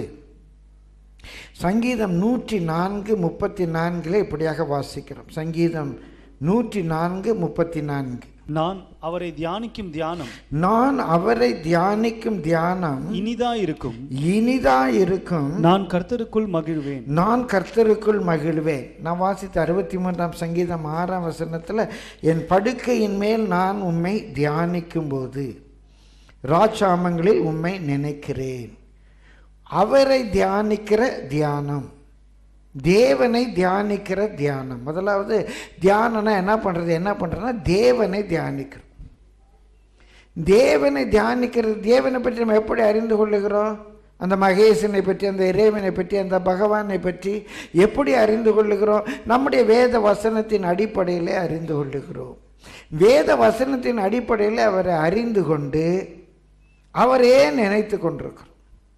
சங்கீதம் நூற்றி நான்கு முப்பத்தி நான்கில் இப்படியாக வாசிக்கிறோம். சங்கீதம் நூற்றி நான்கு முப்பத்தி நான்கு. நான் அவரை தியானிக்கும் தியானம் நான் அவரை தியானிக்கும் தியானம் இனிதா இருக்கும் இனிதா இருக்கும் நான் கர்த்தருக்குள் மகிழ்வேன் நான் கர்த்தருக்குள் மகிழ்வேன். நான் வாசித்த அறுபத்தி மூன்றாம் சங்கீதம் ஆறாம் வசனத்தில், என் படுக்கையின் மேல் நான் உம்மை தியானிக்கும் போது ராஜாமங்களில் உம்மை நினைக்கிறேன். அவரை தியானிக்கிற தியானம், தேவனை தியானிக்கிற தியானம். முதலாவது தியானம்னா என்ன பண்ணுறது என்ன பண்ணுறதுன்னா தேவனை தியானிக்கிறோம். தேவனை தியானிக்கிறது, தேவனை பற்றி நம்ம எப்படி அறிந்து கொள்ளுகிறோம்? அந்த மகேசனை பற்றி, அந்த இறைவனை பற்றி, அந்த பகவானை பற்றி எப்படி அறிந்து கொள்ளுகிறோம்? நம்முடைய வேத வசனத்தின் அடிப்படையில் அறிந்து கொள்ளுகிறோம். வேத வசனத்தின் அடிப்படையில் அவரை அறிந்து கொண்டு அவரே நினைத்து கொண்டிருக்கிறோம்.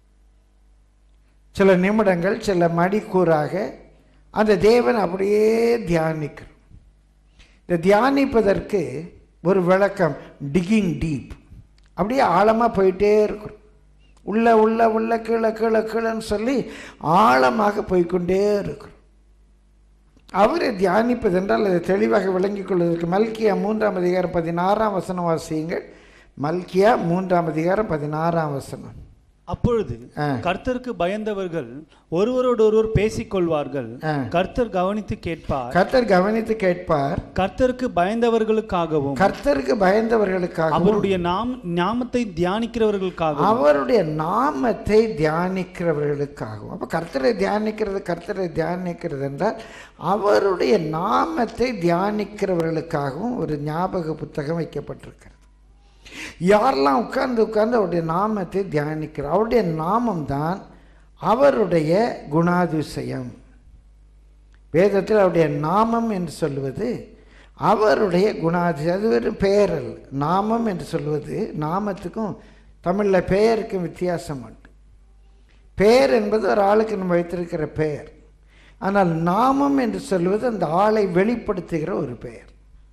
சில நிமிடங்கள், சில மணிக்கூறாக அந்த தேவன் அப்படியே தியானிக்கிறோம். இந்த தியானிப்பதற்கு ஒரு விளக்கம், டிகிங் டீப். அப்படியே ஆழமாக போயிட்டே இருக்கிறோம். உள்ள உள்ள உள்ள கீழே கீழே கீழேன்னு சொல்லி ஆழமாக போய்கொண்டே இருக்கிறோம். அவரை தியானிப்பது என்றால் அதை தெளிவாக விளங்கிக் கொள்வதற்கு மல்கியா மூன்றாம் அதிகாரம் பதினாறாம் வசனம் வாசியுங்கள். மல்கியா மூன்றாம் அதிகாரம் பதினாறாம் வசனம். அப்பொழுது கர்த்தருக்கு பயந்தவர்கள் ஒருவரோடொருவர் பேசிக்கொள்வார்கள். கர்த்தர் கவனித்து கேட்பார். கர்த்தர் கவனித்து கேட்பார். கர்த்தருக்கு பயந்தவர்களுக்காகவும் கர்த்தருக்கு பயந்தவர்களுக்காக அவருடைய நாம் நாமத்தை தியானிக்கிறவர்களுக்காக அவருடைய நாமத்தை தியானிக்கிறவர்களுக்காகவும். அப்ப கர்த்தரை தியானிக்கிறது கர்த்தரை தியானிக்கிறது என்றால் அவருடைய நாமத்தை தியானிக்கிறவர்களுக்காகவும் ஒரு ஞாபக புத்தகம் வைக்கப்பட்டிருக்கிறது. யாரெல்லாம் உட்கார்ந்து உட்கார்ந்து அவருடைய நாமத்தை தியானிக்கிறார், அவருடைய நாமம் தான் அவருடைய குணாதிசயம். வேதத்தில் அவருடைய நாமம் என்று சொல்லுவது அவருடைய குணாதிசயம். அது வெறும் பெயரல். நாமம் என்று சொல்வது, நாமத்துக்கும் தமிழில் பெயருக்கும் வித்தியாசம் உண்டு. பெயர் என்பது ஒரு ஆளுக்கு நம்ம வைத்திருக்கிற பெயர். ஆனால் நாமம் என்று சொல்வது அந்த ஆளை வெளிப்படுத்துகிற ஒரு பெயர்.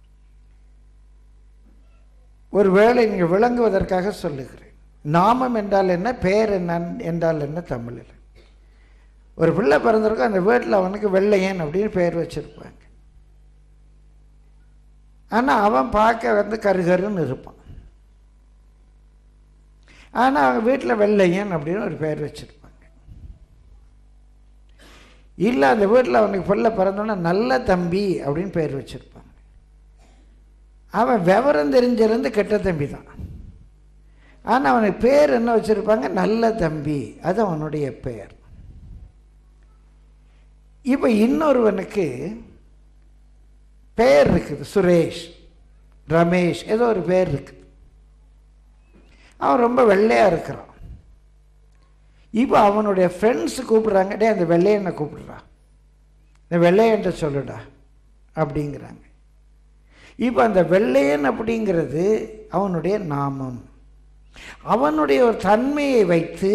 ஒரு வேளை நீங்கள் விளங்குவதற்காக சொல்லுகிறேன். நாமம் என்றால் என்ன, பெயர் என்ன என்றால் என்ன தமிழில். ஒரு பிள்ளை பிறந்திருக்கும், அந்த வீட்டில் அவனுக்கு வெள்ளையன் அப்படின்னு பெயர் வச்சுருப்பாங்க. ஆனால் அவன் பார்க்க வந்து கருகருன்னு இருப்பான். ஆனால் அவங்க வீட்டில் வெள்ளையன் அப்படின்னு ஒரு பெயர் வச்சுருப்பாங்க. இல்லை, அந்த வீட்டில் அவனுக்கு பிள்ளை பிறந்தோன்னா நல்ல தம்பி அப்படின்னு பெயர் வச்சுருப்பாங்க. அவன் விவரம் தெரிஞ்சிருந்து கெட்ட தம்பி தான். ஆனால் அவனுக்கு பேர் என்ன வச்சுருப்பாங்க, நல்ல தம்பி. அது அவனுடைய பெயர். இப்போ இன்னொருவனுக்கு பெயர் இருக்குது, சுரேஷ், ரமேஷ், ஏதோ ஒரு பேர் இருக்குது. அவன் ரொம்ப வெள்ளையாக இருக்கிறான். இப்போ அவனுடைய ஃப்ரெண்ட்ஸ் கூப்பிட்றாங்க, டே அந்த வெள்ளையனை கூப்பிடுறா, இந்த வெள்ளையன்ட்ட சொல்லுடா அப்படிங்கிறாங்க. இப்போ அந்த வெள்ளையன் அப்படிங்கிறது அவனுடைய நாமம். அவனுடைய ஒரு தன்மையை வைத்து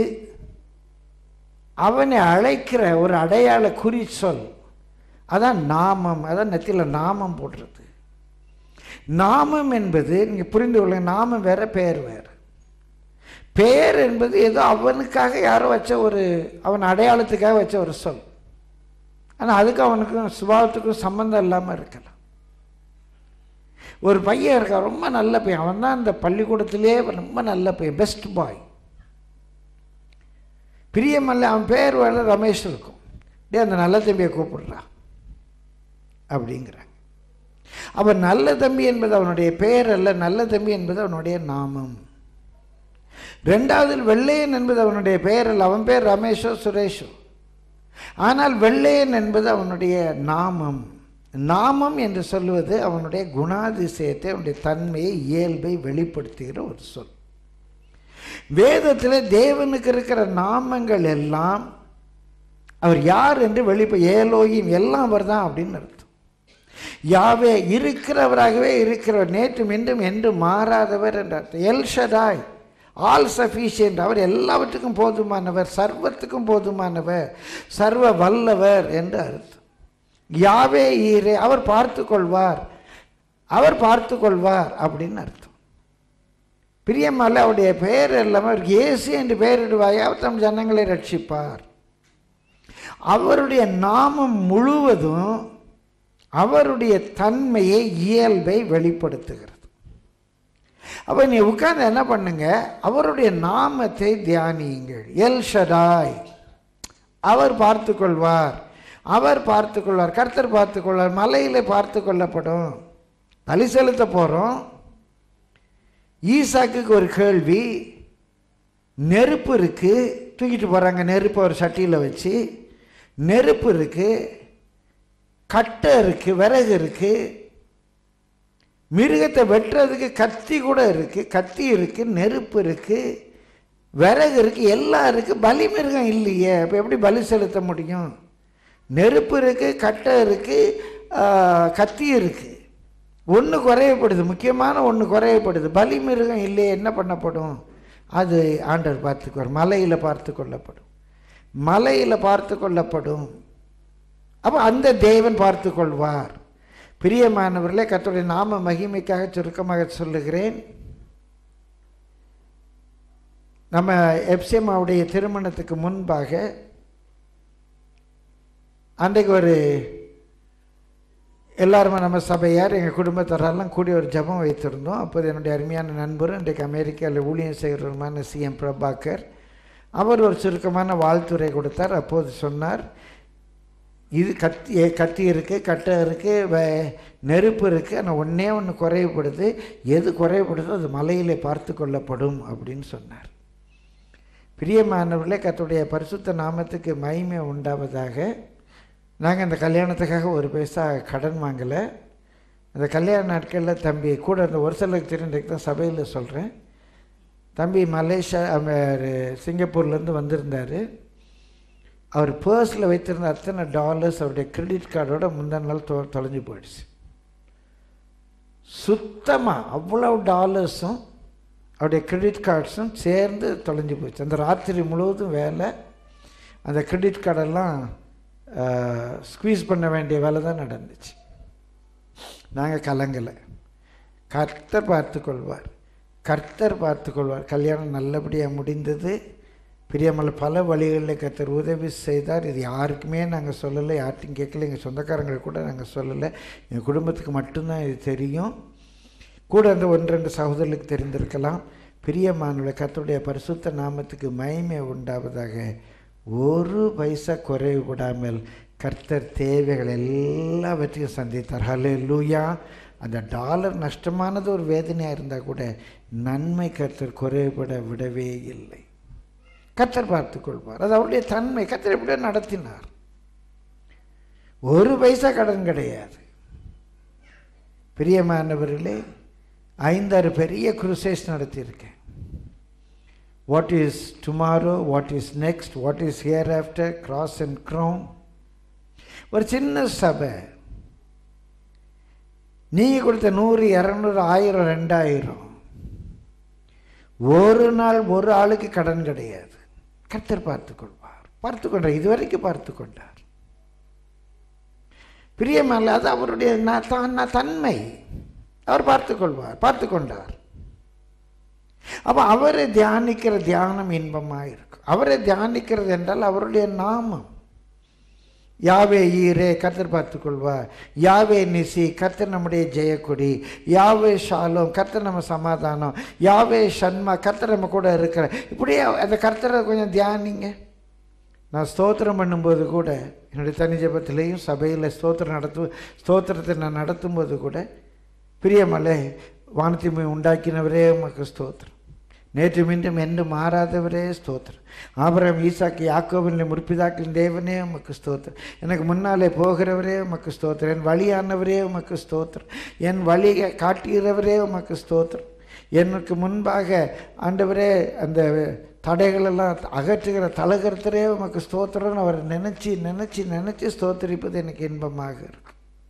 அவனை அழைக்கிற ஒரு அடையாள குறிச்சொல், அதான் நாமம். அதான் நெத்தியில் நாமம் போடுறது. நாமம் என்பது நீங்கள் புரிந்து கொள்ளுங்க, நாமம் வேற, பெயர் வேறு. பெயர் என்பது ஏதோ அவனுக்காக யாரோ வச்ச ஒரு, அவன் அடையாளத்துக்காக வச்ச ஒரு சொல். ஆனால் அதுக்கு அவனுக்கும் சுபாவத்துக்கும் சம்பந்தம் இல்லாமல் இருக்கலாம். ஒரு பையன் இருக்கான், ரொம்ப நல்ல பையன். அவன் தான் அந்த பள்ளிக்கூடத்திலே ரொம்ப நல்ல பையன், பெஸ்ட் பாய். பிரியமல்ல, அவன் பேர் வேலை ரமேஷ் இருக்கும். டே அந்த நல்ல தம்பியை கூப்பிடுறா அப்படிங்கிறாங்க. அப்போ நல்ல தம்பி என்பது அவனுடைய பெயர் அல்ல, நல்ல தம்பி என்பது அவனுடைய நாமம். ரெண்டாவது, வெள்ளையன் என்பது அவனுடைய பெயர் அல்ல, அவன் பேர் ரமேஷோ சுரேஷோ. ஆனால் வெள்ளையன் என்பது அவனுடைய நாமம். நாமம் என்று சொல்லுவது அவனுடைய குணாதிசயத்தை, அவனுடைய தன்மையை, இயல்பை வெளிப்படுத்துகிற ஒரு சொல். வேதத்தில் தேவனுக்கு இருக்கிற நாமங்கள் எல்லாம் அவர் யார் என்று வெளிப்ப, ஏலோகிம் எல்லாம் அவர் தான் அப்படின்னு அர்த்தம். யாவே இருக்கிறவராகவே இருக்கிறவர், நேற்றும் இன்றும் என்று மாறாதவர் என்ற அர்த்தம். எல் ஷடாய், ஆல் சஃபிஷியன்ட், அவர் எல்லாவற்றுக்கும் போதுமானவர், சர்வத்துக்கும் போதுமானவர், சர்வ வல்லவர் என்று அர்த்தம். யாவே ஈரே, அவர் பார்த்து கொள்வார், அவர் பார்த்து கொள்வார் அப்படின்னு அர்த்தம். பிரியமல்ல, அவருடைய பெயர் எல்லாமே இயேசு என்று பெயரிடுவாய், அவர் தம் ஜனங்களை ரட்சிப்பார். அவருடைய நாமம் முழுவதும் அவருடைய தன்மையை, இயல்பை வெளிப்படுத்துகிறது. அப்போ நீ உட்கார்ந்து என்ன பண்ணுங்க, அவருடைய நாமத்தை தியானியுங்கள். எல் ஷடாய், அவர் பார்த்து கொள்வார், அவர் பார்த்து கொள்வார், கர்த்தர் பார்த்து கொள்வார். மலையில் பார்த்து கொள்ளப்படும். பலி செலுத்த போகிறோம். ஈசாக்குக்கு ஒரு கேள்வி, நெருப்பு இருக்குது, தூக்கிட்டு போகிறாங்க நெருப்பு ஒரு சட்டியில் வச்சு. நெருப்பு இருக்குது, கட்டை இருக்குது, விறகு இருக்குது, மிருகத்தை வெட்டுறதுக்கு கத்தி கூட இருக்குது, கத்தி இருக்குது, நெருப்பு இருக்குது, விறகு இருக்குது, எல்லாம் இருக்குது, பலி மிருகம் இல்லையே. அப்போ எப்படி பலி செலுத்த முடியும்? நெருப்பு இருக்குது, கட்டை இருக்குது, கத்தி இருக்குது. ஒன்று குறையப்படுது, முக்கியமான ஒன்று குறையப்படுது. பலி மிருகம் இல்லையே, என்ன பண்ணப்படும்? அது ஆண்டவர் பார்த்துக்குவார். மலையில் பார்த்து கொள்ளப்படும், மலையில் பார்த்து கொள்ளப்படும். அப்போ அந்த தேவன் பார்த்து கொள்வார். பிரியமானவர்களே, கர்த்தருடைய நாம மகிமைக்காக சுருக்கமாக சொல்லுகிறேன். நம்ம எப்சியம்மாவுடைய திருமணத்துக்கு முன்பாக அன்றைக்கு ஒரு எல்லாருமே நம்ம சபையார் எங்கள் குடும்பத்தாரெல்லாம் கூடி ஒரு ஜபம் வைத்திருந்தோம். அப்போது என்னுடைய அருமையான நண்பர், இன்றைக்கு அமெரிக்காவில் ஊழியம் செய்கிறவருமான சி எம் பிரபாகர், அவர் ஒரு சுருக்கமான வாழ்த்துரை கொடுத்தார். அப்போது சொன்னார், இது கத்தி கத்தி இருக்குது, கட்டை இருக்குது, நெருப்பு இருக்குது, ஆனால் ஒன்றே ஒன்று குறைவுபடுது. எது குறைவுபடுதோ அது மலையிலே பார்த்து கொள்ளப்படும் அப்படின்னு சொன்னார். பிரியமானவர்களே, கர்த்தருடைய பரிசுத்த நாமத்துக்கு மகிமை உண்டாவதாக. நாங்கள் அந்த கல்யாணத்துக்காக ஒரு பைசா கடன் வாங்கலை. அந்த கல்யாண நாட்களில் தம்பி கூட இருந்த ஒரு சிலருக்கு தெரிஞ்சு தான் சபையில் சொல்கிறேன். தம்பி மலேசியா சிங்கப்பூர்லேருந்து வந்திருந்தார். அவர் பர்ஸில் வைத்திருந்த அத்தனை டாலர்ஸ் அவருடைய கிரெடிட் கார்டோட முந்தின நாள் தொ தொலைஞ்சு போயிடுச்சு. சுத்தமாக அவ்வளோ டாலர்ஸும் அவருடைய கிரெடிட் கார்ட்ஸும் சேர்ந்து தொலைஞ்சு போச்சு. அந்த ராத்திரி முழுவதும் வேலை. அந்த கிரெடிட் கார்டெல்லாம் ஸ்குவீஸ் பண்ண வேண்டிய வேலை தான் நடந்துச்சு. நாங்கள் கலங்கலை. கர்த்தர் பார்த்து கொள்வார், கர்த்தர் பார்த்து கொள்வார். கல்யாணம் நல்லபடியாக முடிந்தது. பிரியமல்ல, பல வழிகளில் கர்த்தர் உதவி செய்தார். இது யாருக்குமே நாங்கள் சொல்லலை, யார்ட்டையும் கேட்கல, எங்கள் சொந்தக்காரங்களுக்கு கூட நாங்கள் சொல்லலை. எங்கள் குடும்பத்துக்கு மட்டும்தான் இது தெரியும். கூட அந்த ஒன்று ரெண்டு சகோதரர்களுக்கு தெரிந்திருக்கலாம். பிரியமானவர்களே, கர்த்தருடைய பரிசுத்த நாமத்துக்கு மகிமை உண்டாவதாக. ஒரு பைசா குறைவுபடாமல் கர்த்தர் தேவைகள் எல்லாவற்றையும் சந்தித்தார். ஹல்லேலூயா. அந்த டாலர் நஷ்டமானது ஒரு வேதனையாக இருந்தால் கூட நன்மை கர்த்தர் குறைவுபட விடவே இல்லை. கர்த்தர் பார்த்து கொள்வார். அது அவருடைய தன்மை. கர்த்தர் எப்படியோ நடத்தினார். ஒரு பைசா கடன் கிடையாது. பிரியமானவர்களே, ஐந்தாறு பெரிய குருசேஸ் நடத்தியிருக்கேன். What is tomorrow, what is next, what is hereafter, cross and crown. ஒரு சின்ன சபை. நீங்கள் கொடுத்த நூறு, இரநூறு, ஆயிரம், ரெண்டாயிரம், ஒரு நாள் ஒரு ஆளுக்கு கடன் கிடையாது. கர்த்தர் பார்த்து கொள்வார். பார்த்து கொண்டார், இதுவரைக்கும் பார்த்து கொண்டார். பிரியமல்ல, அது அவருடைய தன்மை. அவர் பார்த்து கொள்வார், பார்த்து கொண்டார். அப்போ அவரை தியானிக்கிற தியானம் இன்பமாக இருக்கும். அவரை தியானிக்கிறது என்றால் அவருடைய நாமம். யாவே ஈரே, கர்த்தர் பார்த்து கொள்வார். யாவே நிசி, கர்த்தர் நம்முடைய ஜெயக்கொடி. யாவே ஷாலோம், கர்த்தர் நம்ம சமாதானம். யாவே ஷண்மா, கர்த்தர் நம்ம கூட இருக்கிற. இப்படியே அந்த கர்த்தரை கொஞ்சம் தியானிங்க. நான் ஸ்தோத்திரம் பண்ணும்போது கூட, என்னுடைய தனி ஜெபத்திலையும் சபையில் ஸ்தோத்திரம் நடத்து ஸ்தோத்திரத்தை நான் நடத்தும்போது கூட, பிரியமல்லே, வானத்திமை உண்டாக்கினவரே உமக்கு ஸ்தோத்திரம், நேற்று மீண்டும் என்று மாறாதவரே ஸ்தோத்திரம், ஆபிரகாம் ஈசாக்கு யாக்கோபின் முற்பிதாக்களின் தேவனே உமக்கு ஸ்தோத்திரம், எனக்கு முன்னாலே போகிறவரே உமக்கு ஸ்தோத்திரம், என் வழியானவரே உமக்கு ஸ்தோத்திரம், என் வழியை காட்டுகிறவரே உமக்கு ஸ்தோத்திரம், எனக்கு முன்பாக ஆண்டவரே அந்த தடைகளெல்லாம் அகற்றுகிற தலகர்த்தரே உமக்கு ஸ்தோத்திரம்னு அவர் நினச்சி நினச்சி நினச்சி ஸ்தோத்திரிப்பது எனக்கு இன்பமாக இருக்கும்.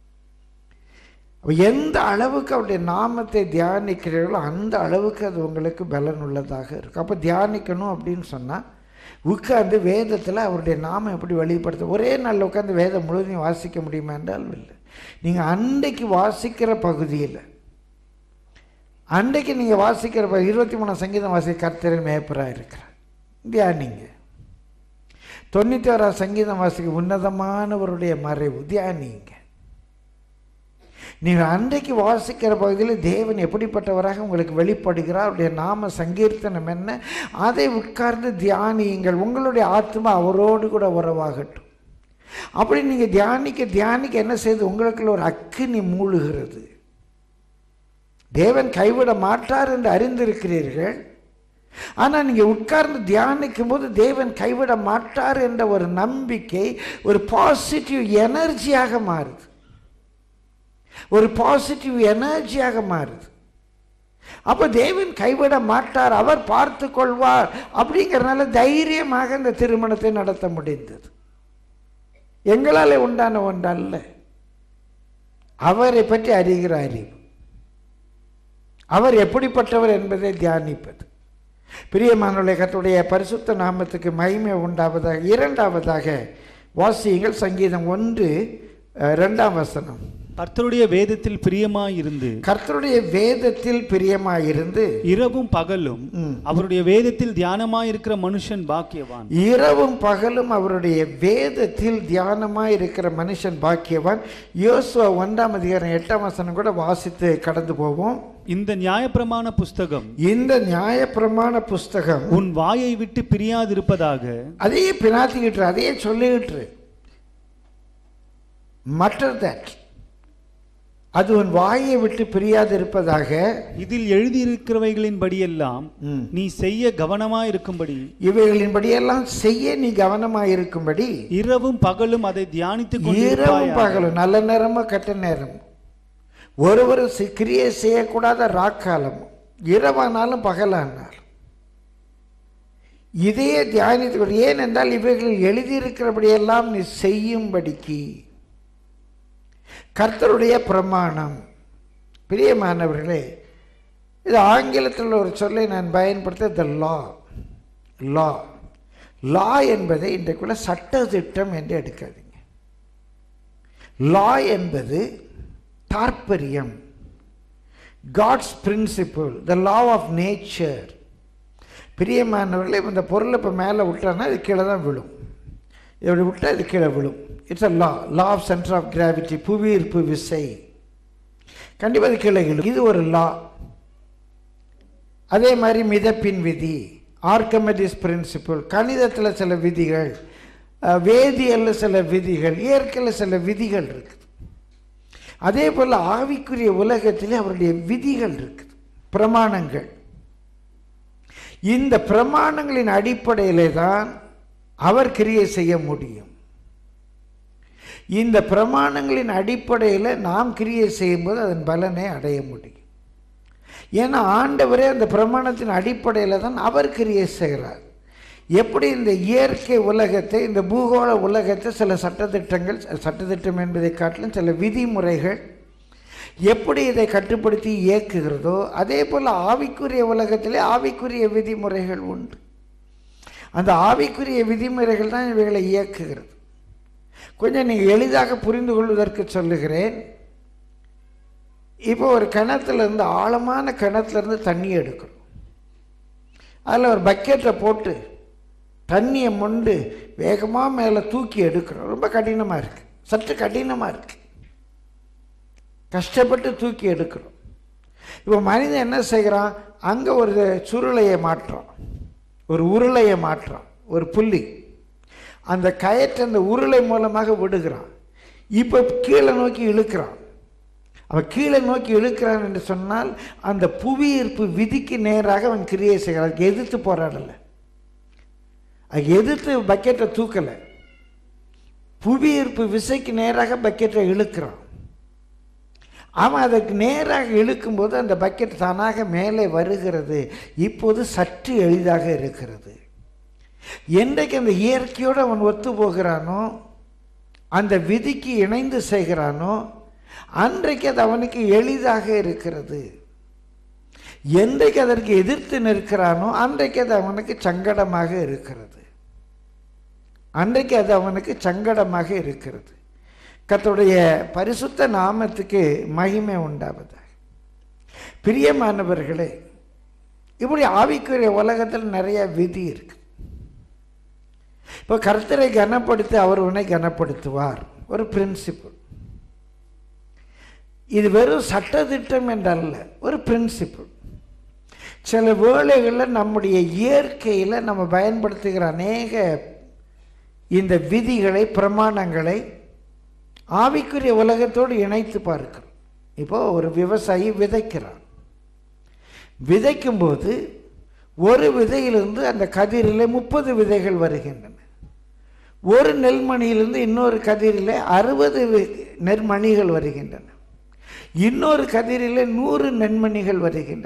எந்த அளவுக்கு அவருடைய நாமத்தை தியானிக்கிறீர்களோ அந்த அளவுக்கு அது உங்களுக்கு பலன் உள்ளதாக இருக்கும். அப்போ தியானிக்கணும் அப்படின்னு சொன்னால் உட்கார்ந்து வேதத்தில் அவருடைய நாமம் எப்படி வெளிப்படுத்த, ஒரே நாளில் உட்காந்து வேதம் முழுவதையும் வாசிக்க முடியுமா என்றால் இல்லை. நீங்கள் அன்றைக்கு வாசிக்கிற பகுதியில், அன்றைக்கு நீங்கள் வாசிக்கிற இருபத்தி மூணாம் சங்கீதம் வாசி கர்த்தரின் மேய்ப்பராக இருக்கிறார், தியானிங்க. தொண்ணூற்றி ஆறாம் சங்கீதம் வாசிக்க உன்னதமானவருடைய மறைவு, தியானிங்க. நீங்கள் அன்றைக்கு வாசிக்கிற பகுதியில் தேவன் எப்படிப்பட்டவராக உங்களுக்கு வெளிப்படுகிறார், அவருடைய நாம சங்கீர்த்தனம் என்ன, அதை உட்கார்ந்து தியானியுங்கள். உங்களுடைய ஆத்மா அவரோடு கூட உறவாகட்டும். அப்படி நீங்கள் தியானிக்க தியானிக்க என்ன செய்து உங்களுக்குள்ள ஒரு அக்கினி மூழ்கிறது. தேவன் கைவிட மாட்டார் என்று அறிந்திருக்கிறீர்கள். ஆனால் நீங்கள் உட்கார்ந்து தியானிக்கும் போது தேவன் கைவிட மாட்டார் என்ற ஒரு நம்பிக்கை ஒரு பாசிட்டிவ் எனர்ஜியாக மாறுது, ஒரு பாசிட்டிவ் எனர்ஜியாக மாறுது. அப்போ தேவன் கைவிட மாட்டார், அவர் பார்த்து கொள்வார். அப்படிங்கிறதுனால தைரியமாக இந்த திருமணத்தை நடத்த முடிந்தது. எங்களால் உண்டான ஒன்றல்ல, அவரை பற்றி அறிகிற அறிவு, அவர் எப்படிப்பட்டவர் என்பதை தியானிப்பது. பிரியமானவர்களே, கர்த்தருடைய பரிசுத்த நாமத்துக்கு மகிமை உண்டாவதாக. இரண்டாவதாக வாசியுங்கள், சங்கீதம் ஒன்று இரண்டாம் வசனம். கர்த்தருடைய வேதத்தில் பிரியமாயிருந்து கர்த்தருடைய வேதத்தில் பிரியமாயிருந்து இரவும் பகலும் அவருடைய வேதத்தில் தியானமாயிருக்கிற மனுஷன் பாக்கியவான். இரவும் பகலும் அவருடைய வேதத்தில் தியானமாயிருக்கிற மனுஷன் பாக்கியவான். யோசுவா ஒன்றாம் அதிகாரம் எட்டாம் வசனம் கூட வாசித்து கடந்து போவோம். இந்த நியாயப்பிரமாண புஸ்தகம் இந்த நியாயப்பிரமாண புஸ்தகம் உன் வாயை விட்டு பிரியாதிருப்பதாக. அதையே பினாத்திக்கிட்டு அதையே சொல்லிக்கிட்டு மற்ற தட் அது உன் வாயை விட்டு பிரியாது இருப்பதாக. இதில் எழுதியிருக்கிறவைகளின் படியெல்லாம் நீ செய்ய கவனமாய் இருக்கும்படி இவைகளின் படியெல்லாம் செய்ய நீ கவனமாய் இருக்கும்படி இரவும் பகலும் அதை தியானித்து இரவும் பகலும், நல்ல நேரமா கெட்ட நேரம், ஒருவர் கிரியை செய்யக்கூடாத ராக்காலம், இரவானாலும் பகலானாலும் இதையே தியானித்து. ஏனென்றால் இவைகள் எழுதியிருக்கிறபடியெல்லாம் நீ செய்யும்படிக்கு. கர்த்தருடைய பிரமாணம். பிரியமானவர்களே, இது ஆங்கிலத்தில் ஒரு சொல்லை நான் பயன்படுத்த, த லா. லா லா என்பதை இன்றைக்குள்ள சட்டத்திட்டம் என்று எடுக்காதீங்க. லா என்பது தாற்பயம், God's principle, the law of nature. பிரியமானவர்களே, இந்த பொருளை இப்போ மேலே விட்டான்னா இது கீழே தான் விழும், இப்படி விட்டால் இது கீழே விழும். It's a law, law of center of gravity, புவியீர்ப்பு விசை. கண்டிப்பாக அது கீழே விழும், இது ஒரு லா. அதே மாதிரி மிதப்பின் விதி, ஆர்கமெடிஸ் பிரின்சிபிள். கணிதத்தில் சில விதிகள், வேதியியலில் சில விதிகள், இயற்கையில் சில விதிகள் இருக்குது. அதே போல் ஆவிக்குரிய உலகத்திலே அவருடைய விதிகள் இருக்குது, பிரமாணங்கள். இந்த பிரமாணங்களின் அடிப்படையிலே தான் அவர் கிரியை செய்ய முடியும். இந்த பிரமாணங்களின் அடிப்படையில் நாம் கிரியை செய்யும்போது அதன் பலனை அடைய முடியும். ஏன்னா ஆண்டவரே அந்த பிரமாணத்தின் அடிப்படையில் தான் அவர் கிரியை செய்கிறார். எப்படி இந்த இயற்கை உலகத்தை, இந்த பூகோள உலகத்தை சில சட்டத்திட்டங்கள், சட்டத்திட்டம் என்பதை காட்டிலும் சில விதிமுறைகள் எப்படி இதை கட்டுப்படுத்தி இயக்குகிறதோ, அதே போல் ஆவிக்குரிய உலகத்திலே ஆவிக்குரிய விதிமுறைகள் உண்டு. அந்த ஆவிக்குரிய விதிமுறைகள் தான் இவைகளை இயக்குகிறது. கொஞ்சம் நீங்கள் எளிதாக புரிந்து கொள்வதற்கு சொல்லுகிறேன். இப்போ ஒரு கிணத்துலேருந்து, ஆழமான கிணத்துலேருந்து தண்ணி எடுக்கிறோம். அதில் ஒரு பக்கெட்டை போட்டு தண்ணியை மொண்டு வேகமாக மேலே தூக்கி எடுக்கிறோம். ரொம்ப கடினமாக இருக்குது, சற்று கடினமாக இருக்குது, கஷ்டப்பட்டு தூக்கி எடுக்கிறோம். இப்போ மனிதன் என்ன செய்கிறான், அங்கே ஒரு சுருளையை மாற்றுறான், ஒரு உருளையை மாற்றுறான், ஒரு புள்ளி, அந்த கயற்றை அந்த உருளை மூலமாக விடுகிறான். இப்போ கீழே நோக்கி இழுக்கிறான். அவன் கீழே நோக்கி இழுக்கிறான் என்று சொன்னால் அந்த புவியீர்ப்பு விதிக்கு நேராக அவன் கிரியை செய்கிறான். அதுக்கு எதிர்த்து போராடலை, அது எதிர்த்து பக்கெட்டை தூக்கலை, புவியீர்ப்பு விசைக்கு நேராக பக்கெட்டை இழுக்கிறான். அவன் அதற்கு நேராக இழுக்கும்போது அந்த பக்கெட் தானாக மேலே வருகிறது. இப்போது சற்று எளிதாக இருக்கிறது. என்றைக்கு அந்த இயற்கையோடு அவன் ஒத்து போகிறானோ, அந்த விதிக்கு இணைந்து செய்கிறானோ, அன்றைக்கு அது அவனுக்கு எளிதாக இருக்கிறது. என்றைக்கு அதற்கு எதிர்த்து நிற்கிறானோ அன்றைக்கு அது அவனுக்கு சங்கடமாக இருக்கிறது. அன்றைக்கு அது அவனுக்கு சங்கடமாக இருக்கிறது. கர்த்தருடைய பரிசுத்த நாமத்துக்கு மகிமை உண்டாவதாக. பிரியமானவர்களே, இப்படி ஆவிக்குரிய உலகத்தில் நிறைய விதி இருக்கு. இப்போ கர்த்தரை கனப்படுத்தி அவர் உன்னை கனப்படுத்துவார், ஒரு பிரின்சிபிள். இது வெறும் சட்டத்திட்டம் என்றல்ல, ஒரு பிரின்சிபிள். சில வேளைகளில் நம்முடைய இயற்கையில் நம்ம பயன்படுத்துகிற அநேக இந்த விதிகளை, பிரமாணங்களை ஆவிக்குரிய உலகத்தோடு இணைத்து பார்க்கிறோம். இப்போ ஒரு விவசாயி விதைக்கிறான். விதைக்கும்போது ஒரு விதையிலிருந்து அந்த கதிரில் முப்பது விதைகள் வருகின்றன. ஒரு நெல்மணியிலிருந்து இன்னொரு கதிரில் அறுபது நெற்மணிகள் வருகின்றன. இன்னொரு கதிரில் நூறு நெற்மணிகள் வருகின்றன.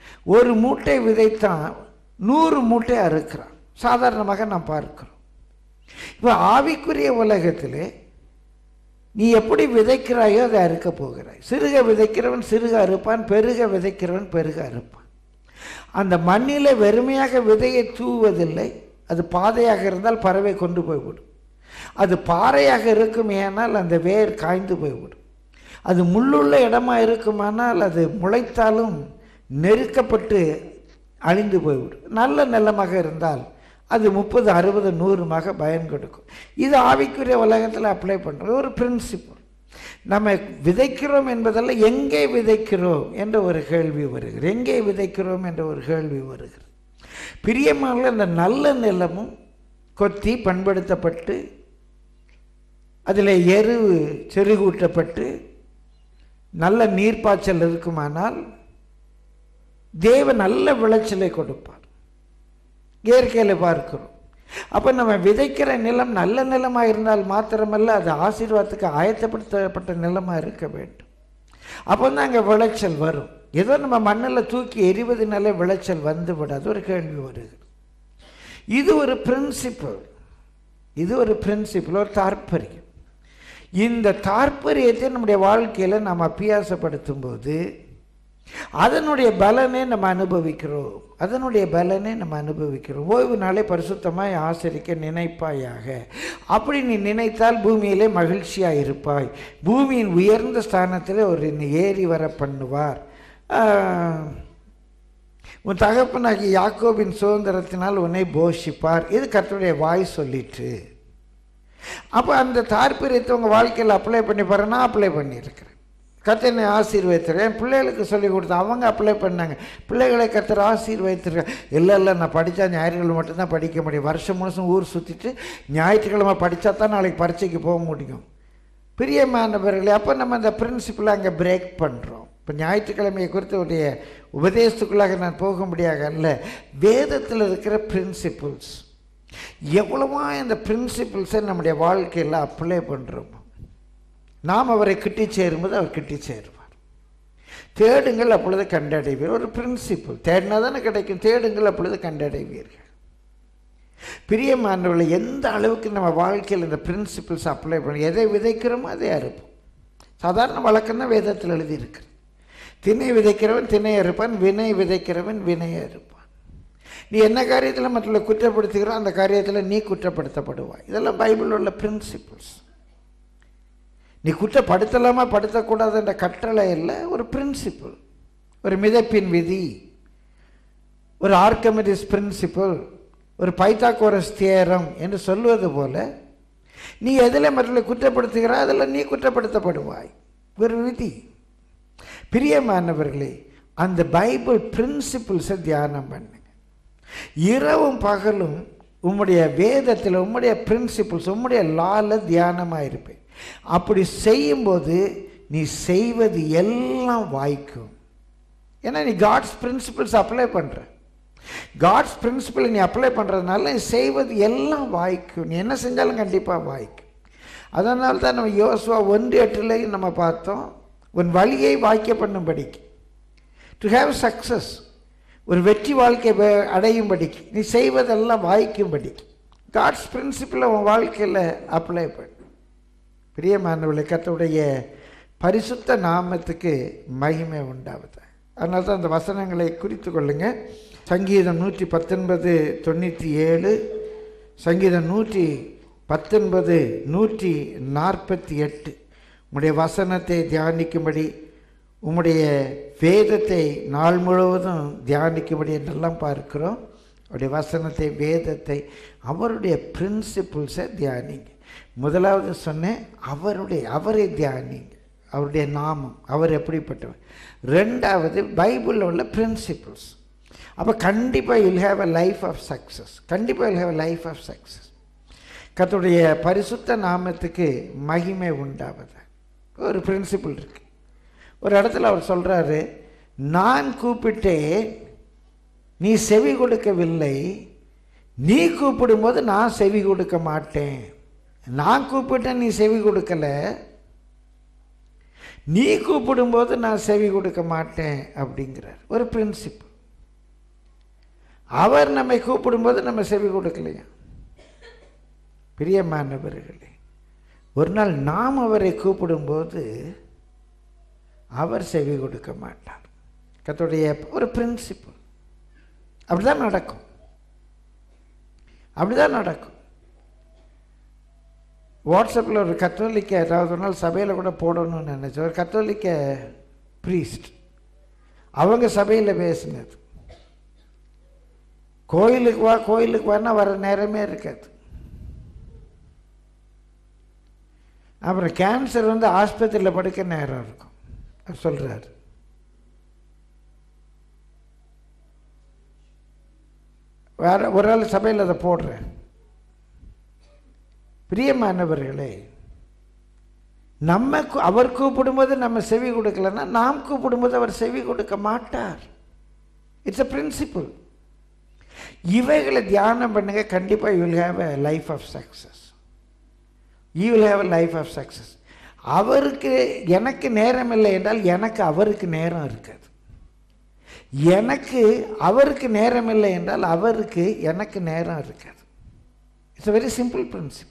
ஒரு மூட்டை விதைத்தான் நூறு மூட்டை அறுக்கிறான். சாதாரணமாக நாம் பார்க்கிறோம். இப்போ ஆவிக்குரிய உலகத்தில் நீ எப்படி விதைக்கிறாயோ அதை அறுக்க போகிறாய். சிறுக விதைக்கிறவன் சிறுக அறுப்பான், பெருக விதைக்கிறவன் பெருக அறுப்பான். அந்த மண்ணில் வெறுமையாக விதையை தூவதில்லை. அது பாதையாக இருந்தால் பறவை கொண்டு போய்விடும். அது பாறையாக இருக்குமேனால் அந்த வேர் காய்ந்து போய்விடும். அது முள்ளுள்ள இடமா இருக்குமானால் அது முளைத்தாலும் நெருக்கப்பட்டு அழிந்து போய்விடும். நல்ல நிலமாக இருந்தால் அது முப்பது அறுபது நூறுமாக பயன் கொடுக்கும். இது ஆவிக்குரிய உலகத்தில் அப்ளை பண்ணுறது ஒரு பிரின்சிபல். நம்ம விதைக்கிறோம் என்பதல்ல, எங்கே விதைக்கிறோம் என்ற ஒரு கேள்வி வருகிறது. எங்கே விதைக்கிறோம் என்ற ஒரு கேள்வி வருகிறது. பிரியமான இந்த நல்ல நிலமும் கொத்தி பண்படுத்தப்பட்டு அதில் எரு செருகூட்டப்பட்டு நல்ல நீர்ப்பாய்ச்சல் இருக்குமானால் தேவன் நல்ல விளைச்சலை கொடுப்பார். இயற்கையில் பார்க்கிறோம். அப்போ நம்ம விதைக்கிற நிலம் நல்ல நிலமாக இருந்தால் மாத்திரமல்ல, அது ஆசீர்வாதத்துக்கு ஆயத்தப்படுத்தப்பட்ட நிலமாக இருக்க வேண்டும். அப்போ தான் அங்கே விளைச்சல் வரும். ஏதோ நம்ம மண்ணில் தூக்கி எரிவதனால விளைச்சல் வந்து விடாது. ஒரு கேள்வி வருகிறது. இது ஒரு பிரின்சிபல். இது ஒரு பிரின்சிபல், ஒரு தாற்பயம். இந்த தாற்பயத்தை நம்முடைய வாழ்க்கையில் நாம் அபியாசப்படுத்தும் போது அதனுடைய பலனை நம்ம அனுபவிக்கிறோம். அதனுடைய பலனை நம்ம அனுபவிக்கிறோம். ஓய்வு நாளை பரிசுத்தமாய் ஆசரிக்க நினைப்பாயாக. அப்படி நீ நினைத்தால் பூமியிலே மகிழ்ச்சியாக இருப்பாய். பூமியின் உயர்ந்த ஸ்தானத்தில் ஒரு ஏறி வர பண்ணுவார். உன் தகப்பனாகி யாக்கோபின் சுதந்திரத்தினால் உன்னை போஷிப்பார். இது கர்த்தருடைய வாய் சொல்லிட்டு. அப்போ அந்த தாற்பயத்தை உங்கள் வாழ்க்கையில் அப்ளை பண்ணி பாரு. நான் அப்ளை பண்ணியிருக்கிறேன். கர்த்தர் என்னை ஆசீர்வதித்திருக்கேன். என் பிள்ளைகளுக்கு சொல்லி கொடுத்தேன், அவங்க அப்ளை பண்ணாங்க. பிள்ளைகளை கர்த்தர் ஆசீர்வதித்திருக்கேன். இல்லை இல்லை நான் படித்தா ஞாயிற்றுக்கிழமை மட்டும்தான் படிக்க முடியும். வருஷம் முழுசும் ஊர் சுற்றிட்டு ஞாயிற்றுக்கிழமை படித்தா தான் நாளைக்கு பரீட்சைக்கு போக முடியும். பிரியமானவர்களே, அப்போ நம்ம அந்த பிரின்சிபலை அங்கே பிரேக் பண்ணுறோம். இப்போ ஞாயிற்றுக்கிழமையை குறித்து உடைய உபதேசத்துக்குள்ளாக நான் போக முடியாது அல்ல. வேதத்தில் இருக்கிற பிரின்சிபிள்ஸ் எவ்வளவா இந்த பிரின்சிபிள்ஸை நம்முடைய வாழ்க்கையில் அப்ளை பண்ணுறோமோ நாம் அவரை கிட்டி சேரும்போது அவர் கிட்டி சேருவார். தேடுங்கள் அப்பொழுது கண்டடைவீர். ஒரு பிரின்சிபிள். தேடினா தானே கிடைக்கும். தேடுங்கள் அப்பொழுது கண்டடைவீர்கள். பிரியமானவர்களை, எந்த அளவுக்கு நம்ம வாழ்க்கையில் இந்த பிரின்சிபிள்ஸ் அப்ளை பண்ணி எதை விதைக்கிறோமோ அதை அறுப்போம். சாதாரண வழக்கம் தான் வேதத்தில் எழுதியிருக்கு. திணை விதைக்கிறவன் திணையை இருப்பான், வினை விதைக்கிறவன் வினையை இருப்பான். நீ என்ன காரியத்தில் மற்றவர்களை குற்றப்படுத்துகிறோ அந்த காரியத்தில் நீ குற்றப்படுத்தப்படுவாய். இதெல்லாம் பைபிளில் உள்ள பிரின்சிபிள்ஸ். நீ குற்றப்படுத்தலாமா படுத்தக்கூடாது என்ற கட்டளை இல்லை, ஒரு பிரின்சிபிள், ஒரு மிதப்பின் விதி, ஒரு ஆர்கமிடிஸ் பிரின்சிபிள், ஒரு பைத்தாகோரஸ் தியரம் என்று சொல்வது போல நீ எதில் மற்றவர்களை குற்றப்படுத்துகிறாய் அதில் நீ குற்றப்படுத்தப்படுவாய். ஒரு விதி. பிரியமானவர்களே, அந்த பைபிள் பிரின்சிபிள்ஸை தியானம் பண்ணுங்க. இரவும் பகலும் உம்முடைய வேதத்தில் உம்முடைய பிரின்சிபிள்ஸ் உம்முடைய லால தியானமாக இருப்பேன். அப்படி செய்யும்போது நீ செய்வது எல்லாம் வாய்க்கும். ஏன்னா நீ காட்ஸ் பிரின்சிபிள்ஸ் அப்ளை பண்ணுற. காட்ஸ் பிரின்சிபிள் நீ அப்ளை பண்ணுறதுனால நீ செய்வது எல்லாம் வாய்க்கும். நீ என்ன செஞ்சாலும் கண்டிப்பாக வாய்க்கும். அதனால தான் நம்ம யோசுவா ஒன்று எட்டுலையும் நம்ம பார்த்தோம், உன் வழியை வாய்க்க பண்ணும்படிக்கு, டு ஹேவ் சக்ஸஸ், ஒரு வெற்றி வாழ்க்கை அடையும்படிக்கு, நீ செய்வதெல்லாம் வாய்க்கும்படிக்கு காட்ஸ் பிரின்சிபிளை உன் வாழ்க்கையில் அப்ளை பண்ணு. பிரியமானவர்களே, கர்த்தருடைய பரிசுத்த நாமத்துக்கு மகிமை உண்டாவது. அதனால தான் அந்த வசனங்களை குறித்து கொள்ளுங்க. சங்கீதம் நூற்றி பத்தொன்பது தொண்ணூற்றி ஏழு, சங்கீதம் நூற்றி பத்தொன்பது நூற்றி நாற்பத்தி எட்டு. உம்முடைய வசனத்தை தியானிக்கும்படி, உம்முடைய வேதத்தை நாள் முழுவதும் தியானிக்கும்படி என்றெல்லாம் பார்க்கிறோம். அவருடைய வசனத்தை, வேதத்தை, அவருடைய பிரின்சிபிள்ஸை தியானிங்க. முதலாவது சொன்னேன், அவருடைய அவரை தியானிங்க, அவருடைய நாமம், அவர் எப்படிப்பட்டவர். ரெண்டாவது பைபிளில் உள்ள பிரின்சிபிள்ஸ். அப்போ கண்டிப்பாக you'll have a life of success. கண்டிப்பாக you'll have a life of success. கர்த்தருடைய பரிசுத்த நாமத்துக்கு மகிமை உண்டாவது. ஒரு பிரின்சிபிள் இருக்கு. ஒரு இடத்துல அவர் சொல்கிறாரு, நான் கூப்பிட்டேன் நீ செவி கொடுக்கவில்லை, நீ கூப்பிடும்போது நான் செவி கொடுக்க மாட்டேன். நான் கூப்பிட்டேன் நீ செவி கொடுக்கல, நீ கூப்பிடும்போது நான் செவி கொடுக்க மாட்டேன் அப்படிங்கிறார். ஒரு பிரின்சிபிள். அவர் நம்மை கூப்பிடும்போது நம்ம செவி கொடுக்கலையா? பிரியமானவர்களே, ஒரு நாள் நாம் அவரை கூப்பிடும்போது அவர் செவி கொடுக்க மாட்டார். கர்த்தருடைய ஒரு பிரின்சிபல். அப்படிதான் நடக்கும், அப்படிதான் நடக்கும். வாட்ஸ்அப்பில் ஒரு கத்தோலிக்க, ஏதாவது ஒரு நாள் சபையில் கூட போடணும்னு நினச்சேன். ஒரு கத்தோலிக்க ப்ரீஸ்ட் அவங்க சபையில் பேசினது, கோயிலுக்கு வா கோயிலுக்கு வான்னா வர நேரமே இருக்காது. அப்புறம் கேன்சர் வந்து ஆஸ்பத்திரியில் படுக்க நேரம் இருக்கும் சொல்கிறாரு. வேற ஒரு ஆள் சபையில் அதை போடுறேன். பிரியமானவர்களே, நம்ம அவர் கூப்பிடும்போது நம்ம செவி கொடுக்கலன்னா நாம் கூப்பிடும்போது அவர் செவி கொடுக்க மாட்டார். It's a principle. இவைகளை தியானம் பண்ணுங்க, கண்டிப்பாக you will have a life of success. You will have a life of success. அவருக்கு எனக்கு நேரம் இல்லை என்றால் எனக்கு அவருக்கு நேரம் இருக்காது. எனக்கு அவருக்கு நேரம் இல்லை என்றால் அவருக்கு எனக்கு நேரம் இருக்காது. It's a very simple principle.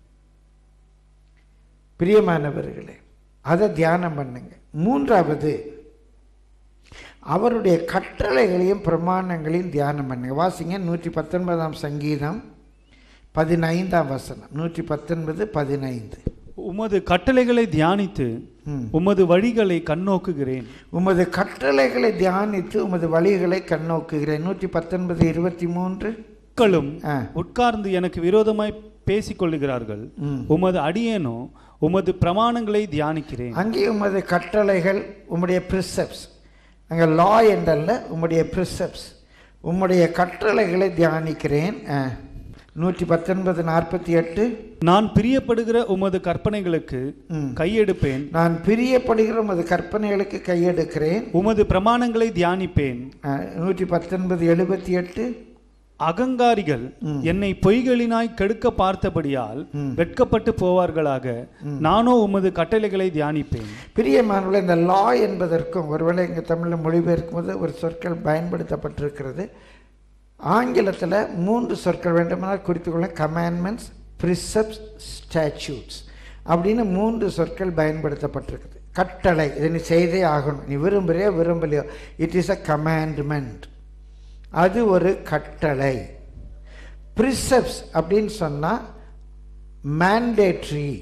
பிரியமானவர்களே, அதை தியானம் பண்ணுங்க. மூன்றாவது, அவருடைய கட்டளைகளையும் பிரமாணங்களையும் தியானம் பண்ணுங்க. வாசிங்க நூற்றி பத்தொன்பதாம் சங்கீதம் பதினைந்தாம் வசனம். நூற்றி பத்தொன்பது பதினைந்து. உமது கட்டளைகளை தியானித்து உமது வழிகளை கண்ணோக்குகிறேன். உமது கட்டளைகளை தியானித்து உமது வழிகளை கண்ணோக்குகிறேன். நூற்றி பத்தொன்பது இருபத்தி மூன்று. மக்களும் உட்கார்ந்து எனக்கு விரோதமாய் பேசிக் கொள்ளுகிறார்கள், உமது அடியேனோ உமது பிரமாணங்களை தியானிக்கிறேன். அங்கே உமது கட்டளைகள், உம்முடைய பிரிசெப்ட்ஸ், அங்கே லா என்றல்ல, உம்முடைய பிரிசெப்ட்ஸ், உம்முடைய கட்டளைகளை தியானிக்கிறேன். நூற்றி பத்தொன்பது நாற்பத்தி எட்டு. நான் பிரியப்படுகிற உமது கற்பனைகளுக்கு கையெடுப்பேன். நான் பிரியப்படுகிற உமது கற்பனைகளுக்கு கையெடுக்கிறேன். உமது பிரமாணங்களை தியானிப்பேன். நூற்றி பத்தொன்பது எழுபத்தி எட்டு. அகங்காரிகள் என்னை பொய்களினாய் கெடுக்க பார்த்தபடியால் வெட்கப்பட்டு போவார்களாக, நானோ உமது கட்டளைகளை தியானிப்பேன். பிரியமானவர்களே, இந்த லா என்பதற்கும் ஒருவேளை இங்கே தமிழில் மொழிபெயர்க்கும் போது ஒரு சொற்கள் பயன்படுத்தப்பட்டிருக்கிறது. ஆங்கிலத்தில் மூன்று சொற்கள் வேண்டுமானால் குறித்துக்கொள்ள. கமாண்ட்மெண்ட்ஸ், ப்ரிசெப்ட்ஸ், ஸ்டாச்சூட்ஸ் அப்படின்னு மூன்று சொற்கள் பயன்படுத்தப்பட்டிருக்குது. கட்டளை, இதை நீ செய்தே ஆகணும், நீ விரும்புறியோ விரும்பலையோ, இட் இஸ் அ கமாண்ட்மெண்ட், அது ஒரு கட்டளை. ப்ரிசெப்ட்ஸ் அப்படின்னு சொன்னால் மேண்டேட்ரி.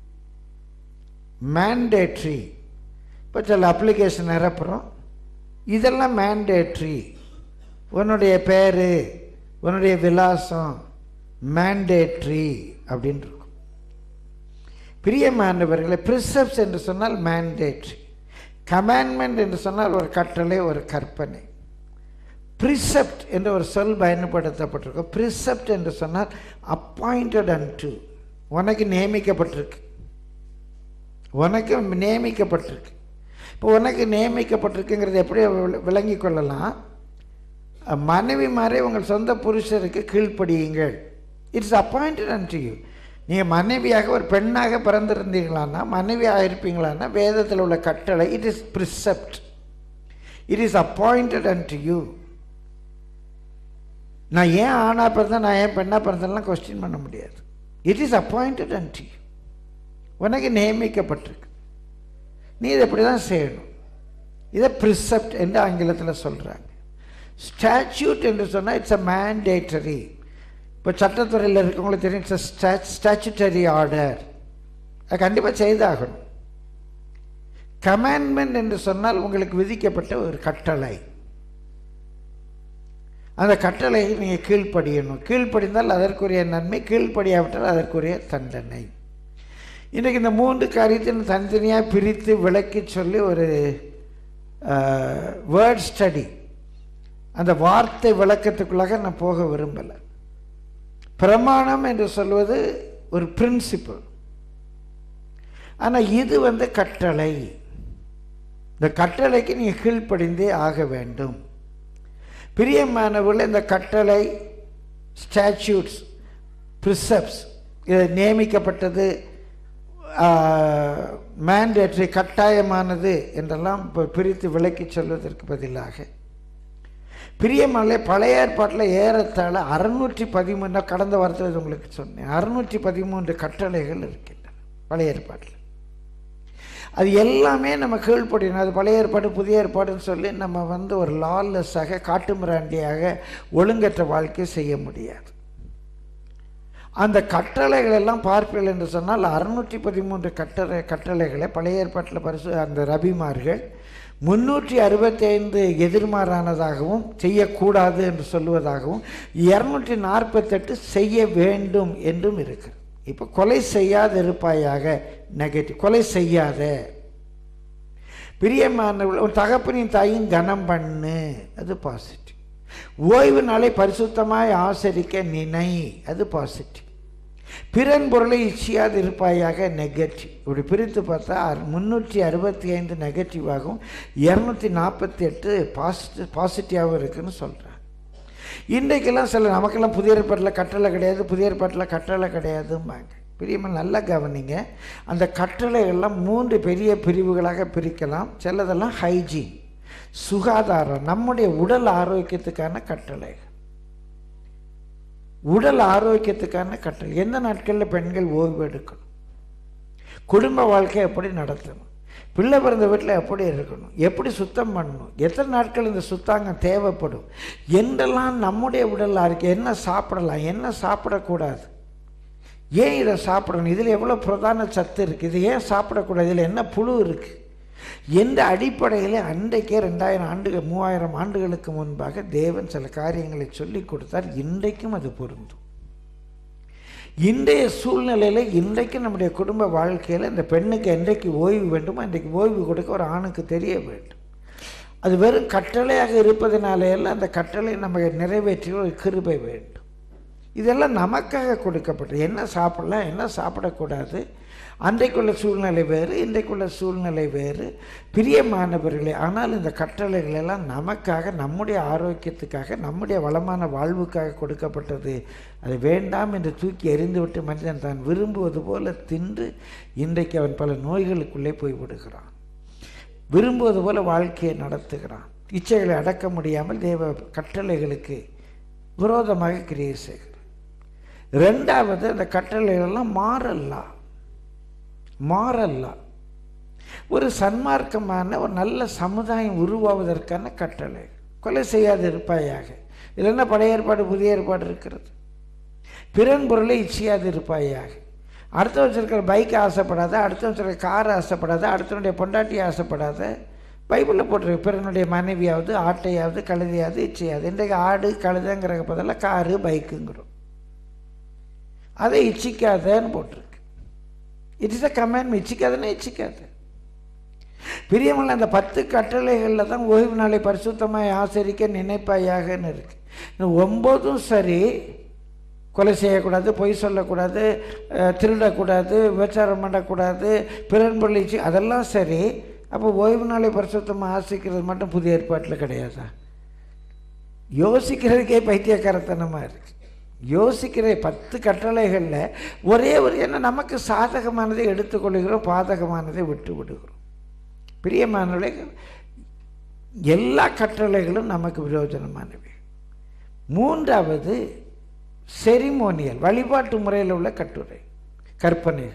மேண்டேட்ரி இப்போ சில அப்ளிகேஷன் நிரப்புறோம், இதெல்லாம் மேண்டேட்ரி. உன்னுடைய பேர், உன்னுடைய விலாசம் மேண்டேட்ரி அப்படின்னு இருக்கும். பிரியமானவர்களே, ப்ரிசெப்ட்ஸ் என்று சொன்னால் மேண்டேட்ரி. கமாண்ட்மெண்ட் என்று சொன்னால் ஒரு கட்டளை, ஒரு கற்பனை. ப்ரிசெப்ட் என்ற ஒரு சொல் பயன்படுத்தப்பட்டிருக்கும். ப்ரிசெப்ட் என்று சொன்னால் அப்பாயிண்டட் அன்டு, உனக்கு நியமிக்கப்பட்டிருக்கு, உனக்கு நியமிக்கப்பட்டிருக்கு. இப்போ உனக்கு நியமிக்கப்பட்டிருக்குங்கிறது எப்படி விளங்கி கொள்ளலாம்? மனைவி மாதிரி உங்கள் சொந்த புருஷருக்கு கீழ்ப்படியுங்கள். It's appointed unto you. நீங்கள் மனைவியாக ஒரு பெண்ணாக பிறந்திருந்தீங்களான்னா, மனைவியாக இருப்பீங்களான்னா, வேதத்தில் உள்ள கட்டளை it is precept, it is appointed unto you. நான் ஏன் ஆணா பிறந்தேன், நான் ஏன் பெண்ணா பிறந்தேன்லாம் கொஸ்டின் பண்ண முடியாது. It is appointed unto you. உனக்கு நியமிக்கப்பட்டிருக்கு, நீ இதை எப்படி தான் செய்யணும். இதை ப்ரிசெப்ட் என்று ஆங்கிலத்தில் சொல்கிறாங்க. ஸ்டாச்சூட் என்று சொன்னால் இட்ஸ் அ மேண்டேட்டரி. இப்போ சட்டத்துறையில் இருக்கவங்களுக்கு தெரியும், இட்ஸ் அ ஸ்டாச்சுட்டரி ஆர்டர், அதை கண்டிப்பாக செய்தாகணும். கமாண்ட்மெண்ட் என்று சொன்னால் உங்களுக்கு விதிக்கப்பட்ட ஒரு கட்டளை, அந்த கட்டளையை நீங்கள் கீழ்ப்படியணும். கீழ்ப்படிந்தால் அதற்குரிய நன்மை, கீழ்ப்படியாவிட்டால் அதற்குரிய தண்டனை. இன்றைக்கு இந்த மூன்று காரியத்தையும் தனித்தனியாக பிரித்து விளக்கி சொல்லி ஒரு வேர்ட் ஸ்டடி, அந்த வார்த்தை விளக்கத்துக்குள்ளாக நான் போக விரும்பலை. பிரமாணம் என்று சொல்வது ஒரு பிரின்சிபிள், ஆனால் இது வந்து கட்டளை. இந்த கட்டளைக்கு நீங்கள் கீழ்ப்படிந்தே ஆக வேண்டும். பிரியமானவர்கள், இந்த கட்டளை, ஸ்டாச்சூட்ஸ், ப்ரிசெப்ட்ஸ், இது நியமிக்கப்பட்டது, மேண்டேட்ரி, கட்டாயமானது என்றெல்லாம் இப்போ பிரித்து விளக்கி சொல்வதற்கு பதிலாக பிரியமானே, பழைய ஏற்பாட்டில் ஏறத்தாழ அறுநூற்றி பதிமூணு கடந்த வாரத்தில் உங்களுக்கு சொன்னேன், அறுநூற்றி பதிமூன்று கட்டளைகள் இருக்கின்றன பழைய ஏற்பாட்டில். அது எல்லாமே நம்ம கீழ்ப்படியணும். அது பழைய ஏற்பாடு புதிய ஏற்பாடுன்னு சொல்லி நம்ம வந்து ஒரு லாலெஸ்ஸாக காட்டுமிராண்டியாக ஒழுங்கற்ற வாழ்க்கை செய்ய முடியாது. அந்த கட்டளைகள் எல்லாம் பார்ப்பீர்கள் என்று சொன்னால் அறுநூற்றி பதிமூன்று கட்டளை கட்டளைகளை பழைய ஏற்பாட்டில் பரிசு அந்த ரபிமார்கள் முன்னூற்றி அறுபத்தி ஐந்து எதிர்மாறானதாகவும் செய்யக்கூடாது என்று சொல்லுவதாகவும் இருநூற்றி நாற்பத்தெட்டு செய்ய வேண்டும் என்றும் இருக்கு. இப்போ கொலை செய்யாத இருப்பாயாக நெகட்டிவ், கொலை செய்யாத. பிரியமானவர்கள், ஒரு தகப்பனின் தாயும் கனம் பண்ணு, அது பாசிட்டிவ். ஓய்வு நாளை பரிசுத்தமாய் ஆசரிக்க நினை, அது பாசிட்டிவ். பிறன் பொருளை இச்சியாது இருப்பாயாக நெகட்டிவ். இப்படி பிரித்து பார்த்தா முன்னூற்றி அறுபத்தி ஐந்து நெகட்டிவாகவும் இரநூத்தி நாற்பத்தி எட்டு பாசிட்டிவ் பாசிட்டிவாகவும் இருக்குதுன்னு சொல்கிறாங்க. இன்றைக்கெல்லாம் சில நமக்கெல்லாம் புதிய ஏற்பாட்டில் கட்டளை கிடையாது, புதிய ஏற்பாட்டில் கட்டளை கிடையாதும்பாங்க. பிரியமாக நல்லா கவனிங்க. அந்த கட்டளைகள்லாம் மூன்று பெரிய பிரிவுகளாக பிரிக்கலாம். சிலதெல்லாம் ஹைஜீன், சுகாதாரம், நம்முடைய உடல் ஆரோக்கியத்துக்கான கட்டளை. உடல் ஆரோக்கியத்துக்கான கட்டளை. எந்த நாட்களில் பெண்கள் ஓய்வு எடுக்கணும், குடும்ப வாழ்க்கை எப்படி நடத்தணும், பிள்ளை பிறந்த வீட்டில் எப்படி இருக்கணும், எப்படி சுத்தம் பண்ணணும், எத்தனை நாட்கள் இந்த சுத்தாங்கம் தேவைப்படும் என்றெல்லாம் நம்முடைய உடல் ஆரோக்கியம், என்ன சாப்பிடலாம் என்ன சாப்பிடக்கூடாது, ஏன் இதை சாப்பிடணும், இதில் எவ்வளோ பிரதான சத்து இருக்குது, இது ஏன் சாப்பிடக்கூடாது, இதில் என்ன புழு இருக்குது என்ற அடிப்படையில் அன்றைக்கே ரெண்டாயிரம் ஆண்டுகள் மூவாயிரம் ஆண்டுகளுக்கு முன்பாக தேவன் சில காரியங்களை சொல்லி கொடுத்தார். இன்றைக்கும் அது பொருந்தும். இன்றைய சூழ்நிலையில் இன்றைக்கு நம்முடைய குடும்ப வாழ்க்கையில் இந்த பெண்ணுக்கு என்றைக்கு ஓய்வு வேண்டுமோ அன்றைக்கு ஓய்வு கொடுக்க ஒரு ஆணுக்கு தெரிய வேண்டும். அது வெறும் கட்டளையாக இருப்பதனாலேயெல்லாம் அந்த கட்டளை நம்ம நிறைவேற்றிய ஒரு கிருபை வேண்டும். இதெல்லாம் நமக்காக கொடுக்கப்பட்டது. என்ன சாப்பிடலாம் என்ன சாப்பிடக்கூடாது, அன்றைக்குள்ள சூழ்நிலை வேறு இன்றைக்குள்ள சூழ்நிலை வேறு. பிரியமானவர்களே, ஆனால் இந்த கட்டளைகள் எல்லாம் நமக்காக, நம்முடைய ஆரோக்கியத்துக்காக, நம்முடைய வளமான வாழ்வுக்காக கொடுக்கப்பட்டது. அது வேண்டாம் என்று தூக்கி எறிந்துவிட்டு மனிதன் தான் விரும்புவது போல தின்று இன்றைக்கு அவன் பல நோய்களுக்குள்ளே போய்விடுகிறான். விரும்புவது போல வாழ்க்கையை நடத்துகிறான். இச்சைகளை அடக்க முடியாமல் தேவ கட்டளைகளுக்கு விரோதமாக கிரியை செய்கிறான். ரெண்டாவது, அந்த கட்டளைகளெல்லாம் மாறலாம் மாறலாம் ஒரு சன்மார்க்கமான ஒரு நல்ல சமுதாயம் உருவாவதற்கான கட்டளை. கொலை செய்யாது இருப்பாயாக, இல்லைன்னா பழைய ஏற்பாடு புதிய ஏற்பாடு இருக்கிறது. பிறன் பொருளை இச்சியாது இருப்பாயாக. அடுத்த வச்சிருக்கிற பைக் ஆசைப்படாத, அடுத்த வச்சிருக்கிற கார் ஆசைப்படாத, அடுத்தனுடைய பொண்டாட்டி ஆசைப்படாத. பைபிளில் போட்டிருக்கு, பிறனுடைய மனைவியாவது ஆட்டையாவது கழுதையாவது இச்சையாது. இன்றைக்கு ஆடு கழுதைங்கிற பதிலாக காரு பைக்குங்கிறோம். அதை இச்சிக்காதன்னு போட்டிருக்கு. It is a command. இச்சிக்காதுன்னா இச்சிக்காது. பிரியமல்ல, அந்த பத்து கட்டளைகளில் தான் ஓய்வு நாளை பரிசுத்தமாக ஆசரிக்க நினைப்பாயாகன்னு இருக்கு. ஒம்போதும் சரி, கொலை செய்யக்கூடாது, பொய் சொல்லக்கூடாது, திருடக்கூடாது, விபச்சாரம் பண்ணக்கூடாது, பிறன் பொருளிச்சு, அதெல்லாம் சரி. அப்போ ஓய்வு நாளை பரிசுத்தமாக ஆசிக்கிறது மட்டும் புதிய ஏற்பாட்டில் கிடையாதா? யோசிக்கிறதுக்கே பைத்தியக்காரத்தனமாக இருக்குது. யோசிக்கிற பத்து கட்டளைகளில் ஒரே ஒரு, என்ன நமக்கு சாதகமானதை எடுத்துக்கொள்கிறோம், பாதகமானதை விட்டு விடுகிறோம். பிரியமானவர்களே, எல்லா கட்டளைகளும் நமக்கு பிரயோஜனமானவை. மூன்றாவது, செரிமோனியல், வழிபாட்டு முறையில் உள்ள கட்டுரை கற்பனைகள்.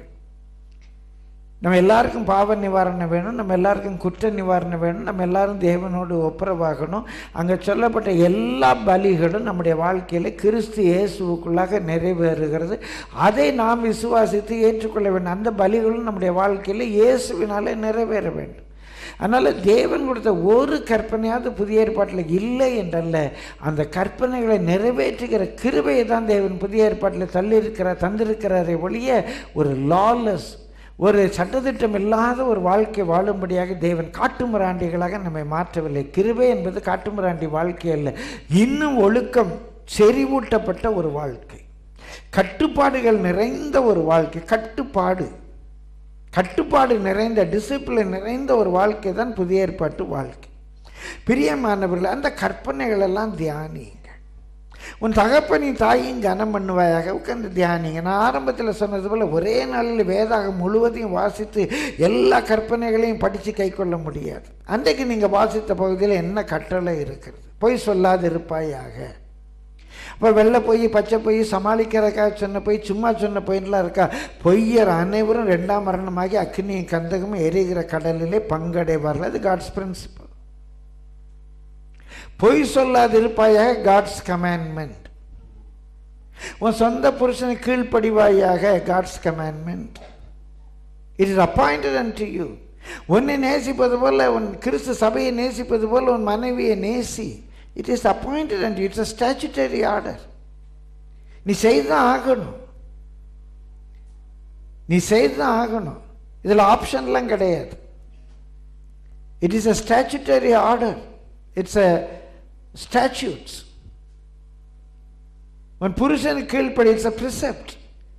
நம்ம எல்லாருக்கும் பாவ நிவாரணம் வேணும், நம்ம எல்லாருக்கும் குற்ற நிவாரணம் வேணும், நம்ம எல்லாரும் தேவனோடு ஒப்புரவாகணும். அங்கே சொல்லப்பட்ட எல்லா பலிகளும் நம்முடைய வாழ்க்கையில் கிறிஸ்து இயேசுவுக்குள்ளாக நிறைவேறுகிறது. அதை நாம் விசுவாசித்து ஏற்றுக்கொள்ள வேண்டும். அந்த பலிகளும் நம்முடைய வாழ்க்கையில் இயேசுவினாலே நிறைவேற வேண்டும். அதனால் தேவன் கொடுத்த ஒரு கற்பனையாவது புதிய ஏற்பாட்டில் இல்லை என்றல்ல, அந்த கற்பனைகளை நிறைவேற்றுகிற கிருபையை தான் தேவன் புதிய ஏற்பாட்டில் தள்ளியிருக்கிறார் தந்திருக்கிறாரை ஒழிய ஒரு லாலெஸ், ஒரு சட்டத்திட்டம் இல்லாத ஒரு வாழ்க்கை வாழும்படியாக தேவன் காட்டுமிராண்டிகளாக நம்மை மாற்றவில்லை. கிருபை என்பது காட்டுமிராண்டி வாழ்க்கை அல்ல, இன்னும் ஒழுக்கம் செறிவூட்டப்பட்ட ஒரு வாழ்க்கை, கட்டுப்பாடுகள் நிறைந்த ஒரு வாழ்க்கை. கட்டுப்பாடு கட்டுப்பாடு நிறைந்த, டிசிப்ளின் நிறைந்த ஒரு வாழ்க்கை தான் புதிய ஏற்பாட்டு வாழ்க்கை. பிரியமானவர்கள், அந்த கற்பனைகள் எல்லாம் தியானிங்க. உன் தகப்பனின் தாயும் கனம் பண்ணுவாயாக, உட்காந்து தியானிங்க. நான் ஆரம்பத்தில் சொன்னது போல் ஒரே நாளில் வேதாகம் முழுவதையும் வாசித்து எல்லா கற்பனைகளையும் படித்து கை கொள்ள முடியாது. அன்றைக்கு நீங்கள் வாசித்த பகுதியில் என்ன கட்டளை இருக்கிறது, பொய் சொல்லாது இருப்பாயாக. இப்போ வெள்ளை பொய் பச்சை பொய் சமாளிக்கிறக்காக சொன்ன பொய் சும்மா சொன்ன பொய்லாம் இருக்கா? பொய்யர் அனைவரும் ரெண்டாம் மரணமாகி அக்னியும் கந்தகமும் எரிகிற கடலிலே பங்கடைவார்கள். அது காட்ஸ் பிரின்சிபல். பொய் சொல்லாது இருப்பாயாக காட்ஸ் கமாண்ட்மெண்ட். உன் சொந்த புருஷனை கீழ்ப்படிவாயாக God's commandment. It is appointed unto you. உன்னை நேசிப்பது போல உன் கிறிஸ்து சபையை நேசிப்பது போல உன் மனைவியை நேசி. It is appointed and it's a statutory order. நீ செய்துதான் ஆகணும், நீ செய்துதான் ஆகணும். இதில் ஆப்ஷன்லாம் கிடையாது. It is a statutory order. It's a statutes. உன் புருஷனுக்கு கீழ்ப்படி. It's a precept.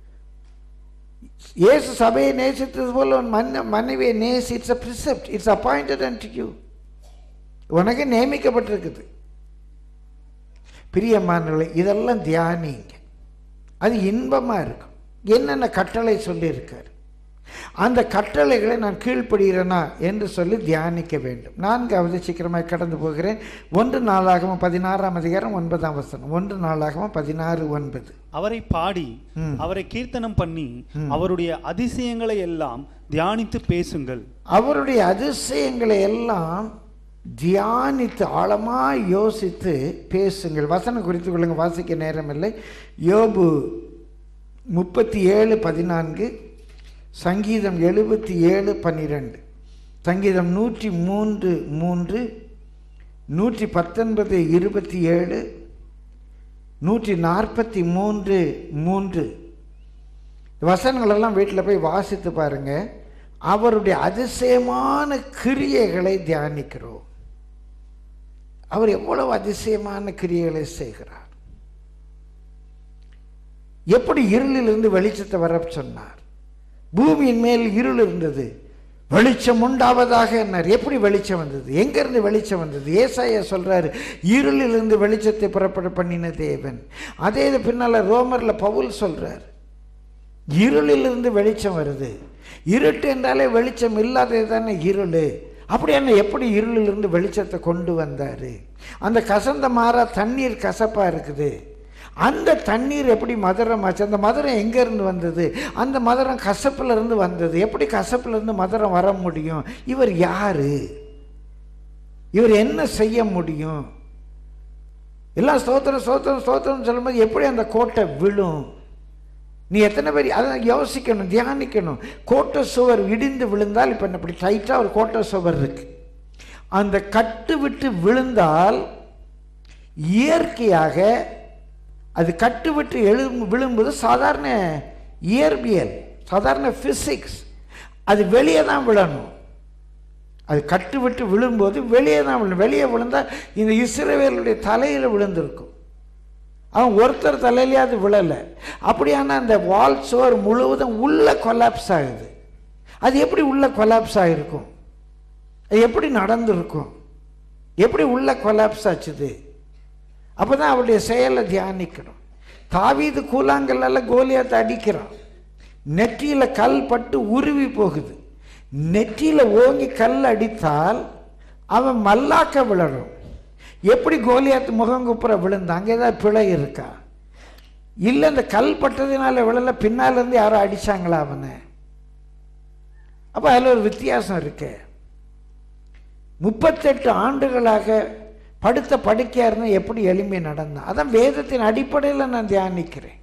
இயேசு சபையை நேசித்தது போல உன் மன்ன மனைவியை நேசி. It's a precept. It's appointed and you. உனக்கு நியமிக்கப்பட்டிருக்குது. பிரியமானவர்களே, இதெல்லாம் தியானிங்க. அது இன்பமாக இருக்கும். என்னென்ன கட்டளை சொல்லியிருக்கார், அந்த கட்டளைகளை நான் கீழ்ப்படுகிறேனா என்று சொல்லி தியானிக்க வேண்டும். நான்காவது சீக்கிரமாக கடந்து போகிறேன். ஒன்று நாளாகமம் பதினாறாம் அதிகாரம் ஒன்பதாம் வசனம். ஒன்று நாளாகமம் பதினாறு ஒன்பது. அவரை பாடி அவரை கீர்த்தனம் பண்ணி அவருடைய அதிசயங்களை எல்லாம் தியானித்து பேசுங்கள். அவருடைய அதிசயங்களை எல்லாம் தியானித்து ஆழமாக யோசித்து பேசுங்கள். வசனம் குறித்து கொள்ளுங்க, வாசிக்க நேரம் இல்லை. யோபு முப்பத்தி ஏழு பதினான்கு, சங்கீதம் எழுபத்தி ஏழு பன்னிரெண்டு, சங்கீதம் நூற்றி மூன்று மூன்று, நூற்றி பத்தொன்பது இருபத்தி ஏழு, நூற்றி நாற்பத்தி மூன்று மூன்று. வசனங்களெல்லாம் வீட்டில் போய் வாசித்து பாருங்க. அவருடைய அதிசயமான கிரியைகளை தியானிக்கிறோம். அவர் எவ்வளவு அதிசயமான கிரியைகளை செய்கிறார். எப்படி இருளிலிருந்து வெளிச்சத்தை வர சொன்னார். பூமியின் மேல் இருள் இருந்தது, வெளிச்சம் உண்டாவதாக என்னார். எப்படி வெளிச்சம் வந்தது? எங்கிருந்து வெளிச்சம் வந்தது? ஏசாயா சொல்றாரு, இருளிலிருந்து வெளிச்சத்தை புறப்பட பண்ணின தேவன். அதே இது பின்னால ரோமர்ல பவுல் சொல்றார், இருளிலிருந்து வெளிச்சம் வருது. இருட்டு என்றாலே வெளிச்சம் இல்லாதது தானே இருள். அப்படியான எப்படி இருளிலிருந்து வெளிச்சத்தை கொண்டு வந்தாரு? அந்த கசந்த மாறா தண்ணீர் கசப்பா இருக்குது, அந்த தண்ணீர் எப்படி மதுரமாச்சு? அந்த மதுரம் எங்கேருந்து வந்தது? அந்த மதுரம் கசப்புல இருந்து வந்தது. எப்படி கசப்புல இருந்து மதுரம் வர முடியும்? இவர் யாரு? இவர் என்ன செய்ய முடியும்? எல்லாம் ஸ்தோத்திரம் ஸ்தோத்திரம் ஸ்தோத்திரம் சொல்லும்போது எப்படி அந்த கோட்டை விழும்? நீ எத்தனை பேர் அதை யோசிக்கணும், தியானிக்கணும். கோட்டை சுவர் இடிந்து விழுந்தால், இப்போ இப்படி டைட்டாக ஒரு கோட்டை சுவர் இருக்கு, அந்த கட்டு விட்டு விழுந்தால் இயற்கையாக அது கட்டு விட்டு எழு விழும்போது சாதாரண இயற்பியல், சாதாரண பிசிக்ஸ், அது வெளியே தான் விழணும். அது கட்டு விட்டு விழும்போது வெளியே தான் விழணும். வெளியே விழுந்தால் இந்த இஸ்ரவேலுடைய தலையில் விழுந்திருக்கும். அவன் ஒருத்தர் தலையிலே அது விழலை. அப்படியான அந்த வால் சுவர் முழுவதும் உள்ள கொலாப்ஸ் ஆகுது. அது எப்படி உள்ள கொலாப்ஸ் ஆகிருக்கும்? அது எப்படி நடந்திருக்கும்? எப்படி உள்ள கொலாப்ஸ் ஆச்சுது? அப்போ தான் அவருடைய செயலை தியானிக்கணும். தாவீது கூழாங்கல்ல கோலியாத்தை அடிக்கிறான், நெற்றியில் கல் பட்டு உருவி போகுது. நெற்றியில் ஓங்கி கல் அடித்தால் அவன் மல்லாக்க விழணும். எப்படி கோலியாத்து முகங்குப்புற விழுந்தான்? அங்கே ஏதாவது பிழை இருக்கா? இல்லை, இந்த கல் பட்டதுனால விழல, பின்னாலேருந்து யாரோ அடித்தாங்களா அவனை? அப்போ அதில் ஒரு வித்தியாசம் இருக்கு. முப்பத்தெட்டு ஆண்டுகளாக படுத்த படுக்கையாக இருந்தால் எப்படி எளிமை நடந்தான்? அதான் வேதத்தின் அடிப்படையில் நான் தியானிக்கிறேன்.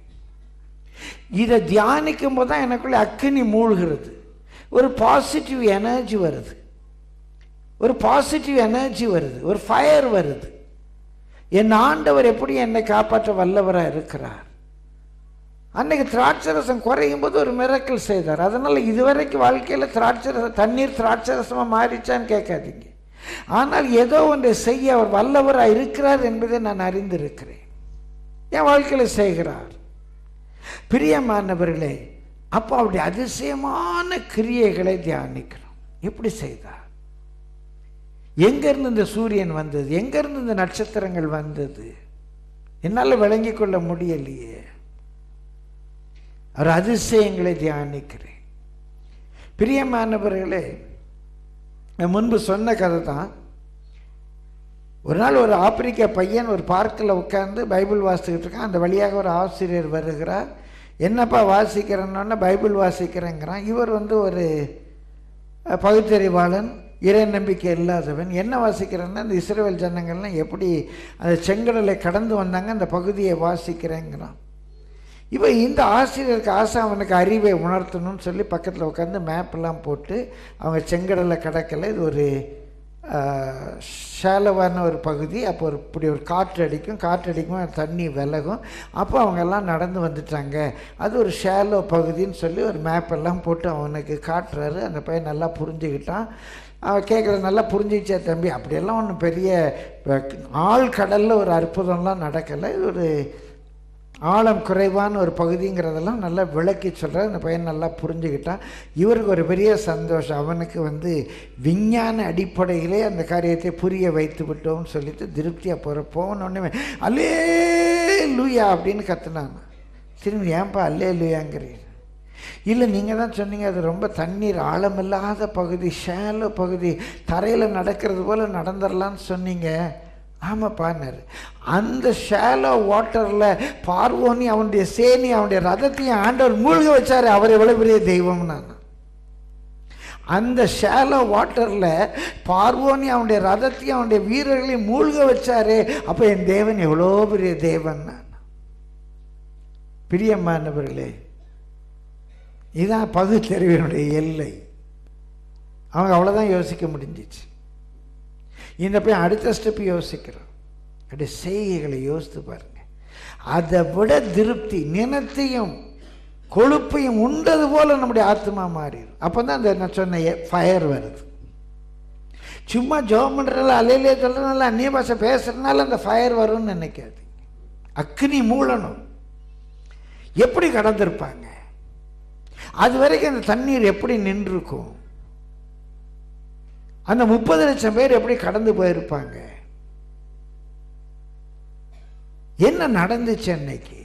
இதை தியானிக்கும் போது தான் எனக்குள்ள அக்கினி மூழ்கிறது, ஒரு பாசிட்டிவ் எனர்ஜி வருது, ஒரு பாசிட்டிவ் எனர்ஜி வருது, ஒரு ஃபயர் வருது. என் ஆண்டவர் எப்படி என்னை காப்பாற்ற வல்லவராக இருக்கிறார். அன்னைக்கு திராட்சரசம் குறையும் போது ஒரு மிரக்கல் செய்தார். அதனால இதுவரைக்கும் வாழ்க்கையில் திராட்சரசம் தண்ணீர் திராட்சரசமாக மாறிச்சான்னு கேட்காதீங்க. ஆனால் ஏதோ ஒன்றை செய்ய அவர் வல்லவராக இருக்கிறார் என்பதை நான் அறிந்திருக்கிறேன். என் வாழ்க்கையில் செய்கிறார். பிரியமானவர்களே, அப்போ அவருடைய அதிசயமான கிரியைகளை தியானிக்கிறோம். எப்படி செய்தார்? எங்கிருந்து இந்த சூரியன் வந்தது? எங்கிருந்து இந்த நட்சத்திரங்கள் வந்தது? என்னால் விளங்கி கொள்ள முடியலையே. அவர் அதிசயங்களை தியானிக்கிறேன். பிரியமானவர்களே, முன்பு சொன்ன கதை தான். ஒரு நாள் ஒரு ஆப்பிரிக்க பையன் ஒரு பார்க்கில் உட்கார்ந்து பைபிள் வாசிக்கிட்டு இருக்கான். அந்த வழியாக ஒரு ஆசிரியர் வருகிறார். என்னப்பா வாசிக்கிறேன்னொன்னே பைபிள் வாசிக்கிறேங்கிறான். இவர் வந்து ஒரு பகுத்தறிவாளன், இறை நம்பிக்கை இல்லாதவன். என்ன வாசிக்கிறேன்னா இந்த இஸ்ரவேல் ஜனங்கள்லாம் எப்படி அந்த செங்கடலை கடந்து வந்தாங்க அந்த பகுதியை வாசிக்கிறேங்கிறான். இப்போ இந்த ஆசிரியருக்கு ஆசை அவனுக்கு அறிவை உணர்த்தணும்னு சொல்லி பக்கத்தில் உட்காந்து மேப்பெல்லாம் போட்டு அவங்க செங்கடலை கடக்கலை, இது ஒரு ஷாலவான ஒரு பகுதி. அப்போ ஒரு இப்படி ஒரு காற்று அடிக்கும், காற்று அடிக்கும் தண்ணி விலகும். அப்போ அவங்கெல்லாம் நடந்து வந்துட்டாங்க, அது ஒரு ஷாலோ பகுதின்னு சொல்லி ஒரு மேப்பெல்லாம் போட்டு அவனுக்கு காட்டுறாரு. அந்த பையன் நல்லா புரிஞ்சுக்கிட்டான். அவன் கேட்குறது நல்லா புரிஞ்சிச்சே தம்பி, அப்படியெல்லாம் ஒன்றும் பெரிய ஆழ் கடலில் ஒரு அற்புதம்லாம் நடக்கலை, இது ஒரு ஆழம் குறைவான ஒரு பகுதிங்கிறதெல்லாம் நல்லா விளக்கி சொல்கிறார். அந்த பையன் நல்லா புரிஞ்சுக்கிட்டான். இவருக்கு ஒரு பெரிய சந்தோஷம், அவனுக்கு வந்து விஞ்ஞான அடிப்படையிலே அந்த காரியத்தை புரிய வைத்து விட்டோம்னு சொல்லிட்டு திருப்தியாக போகிற போனோடனே அல்லே லூயா அப்படின்னு கத்துனான். திரும்பி ஏன்பா அல்லே லூயாங்கிறீங்க? இல்லை, நீங்கள் தான் சொன்னீங்க அது ரொம்ப தண்ணீர் ஆழமில்லாத பகுதி, ஷேலோ பகுதி, தரையில் நடக்கிறது போல் நடந்துடலான்னு சொன்னீங்க. ஆமாப்பான்னாரு. அந்த ஷாலோ வாட்டரில் பார்வோனி அவனுடைய சேனி அவனுடைய ரதத்தையும் ஆண்டவர் மூழ்க வச்சாரு. அவர் எவ்வளோ பெரிய தெய்வம்! நான் அந்த ஷாலோ வாட்டரில் பார்வோனி அவனுடைய ரதத்தையும் அவனுடைய வீரர்களையும் மூழ்க வச்சாரு. அப்போ என் தேவன் எவ்வளோ பெரிய தேவன்! நான் பிரியமானவர்களே, இதுதான் பகுத்தறிவினுடைய எல்லை. அவங்க அவ்வளோதான் யோசிக்க முடிஞ்சிச்சு. இந்த போய் அடுத்த ஸ்டெப் யோசிக்கிறோம். அப்படியே செய்கைகளை யோசித்து பாருங்க. அதை விட திருப்தி, நினத்தையும் கொழுப்பையும் உண்டது போல நம்முடைய ஆத்மா மாறிடும். அப்போ தான் அந்த நான் சொன்ன ஃபயர் வருது. சும்மா ஜோம் பண்ணுறதுல அலையிலே சொல்கிறதுனால அந்நிய பாஷை பேசுறதுனால அந்த ஃபயர் வரும்னு நினைக்காது. அக்னி மூலணும். எப்படி கடந்திருப்பாங்க? அது வரைக்கும் அந்த தண்ணீர் எப்படி நின்றுருக்கும்? அந்த முப்பது லட்சம் பேர் எப்படி கடந்து போயிருப்பாங்க? என்ன நடந்துச்சு அன்னைக்கு?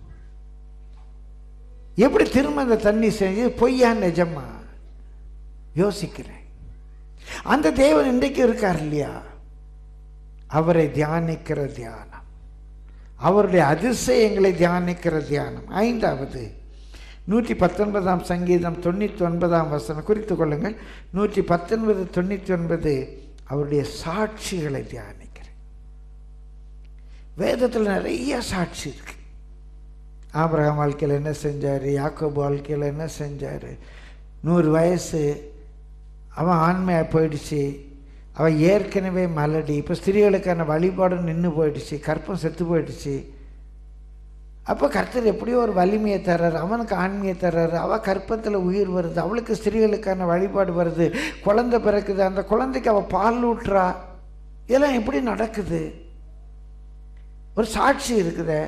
எப்படி திரும்ப அந்த தண்ணி செஞ்சு பொய்யா நிஜமா? யோசிக்கிறேன். அந்த தேவன் இன்றைக்கு இருக்கார் இல்லையா? அவரை தியானிக்கிற தியானம், அவருடைய அதிசயங்களை தியானிக்கிற தியானம். ஐந்தாவது நூற்றி பத்தொன்பதாம் சங்கீதம் தொண்ணூற்றி ஒன்பதாம் வசனம் குறித்து கொள்ளுங்கள். நூற்றி பத்தொன்பது தொண்ணூற்றி ஒன்பது அவருடைய சாட்சிகளை தியானிக்கிறேன். வேதத்தில் நிறைய சாட்சி இருக்கு. ஆபிரகாம் வாழ்க்கையில் என்ன செஞ்சார், யாக்கோபு வாழ்க்கையில் என்ன செஞ்சார், நூறு வயசு அவன் ஆண்மையாக போயிடுச்சு, அவன் ஏற்கனவே மலடி, இப்போ ஸ்திரீகளுக்கான வழிபாடும் நின்று போயிடுச்சு, கற்பம் செத்து போயிடுச்சு. அப்போ கர்த்தர் எப்படியோ ஒரு வலிமையை தர்றாரு, அவனுக்கு ஆண்மையை தர்றாரு, அவள் கற்பத்தில் உயிர் வருது, அவளுக்கு ஸ்திரீகளுக்கான வழிபாடு வருது, குழந்தை பிறக்குது, அந்த குழந்தைக்கு அவள் பால் ஊட்டுறா. இதெல்லாம் எப்படி நடக்குது? ஒரு சாட்சி இருக்குதே.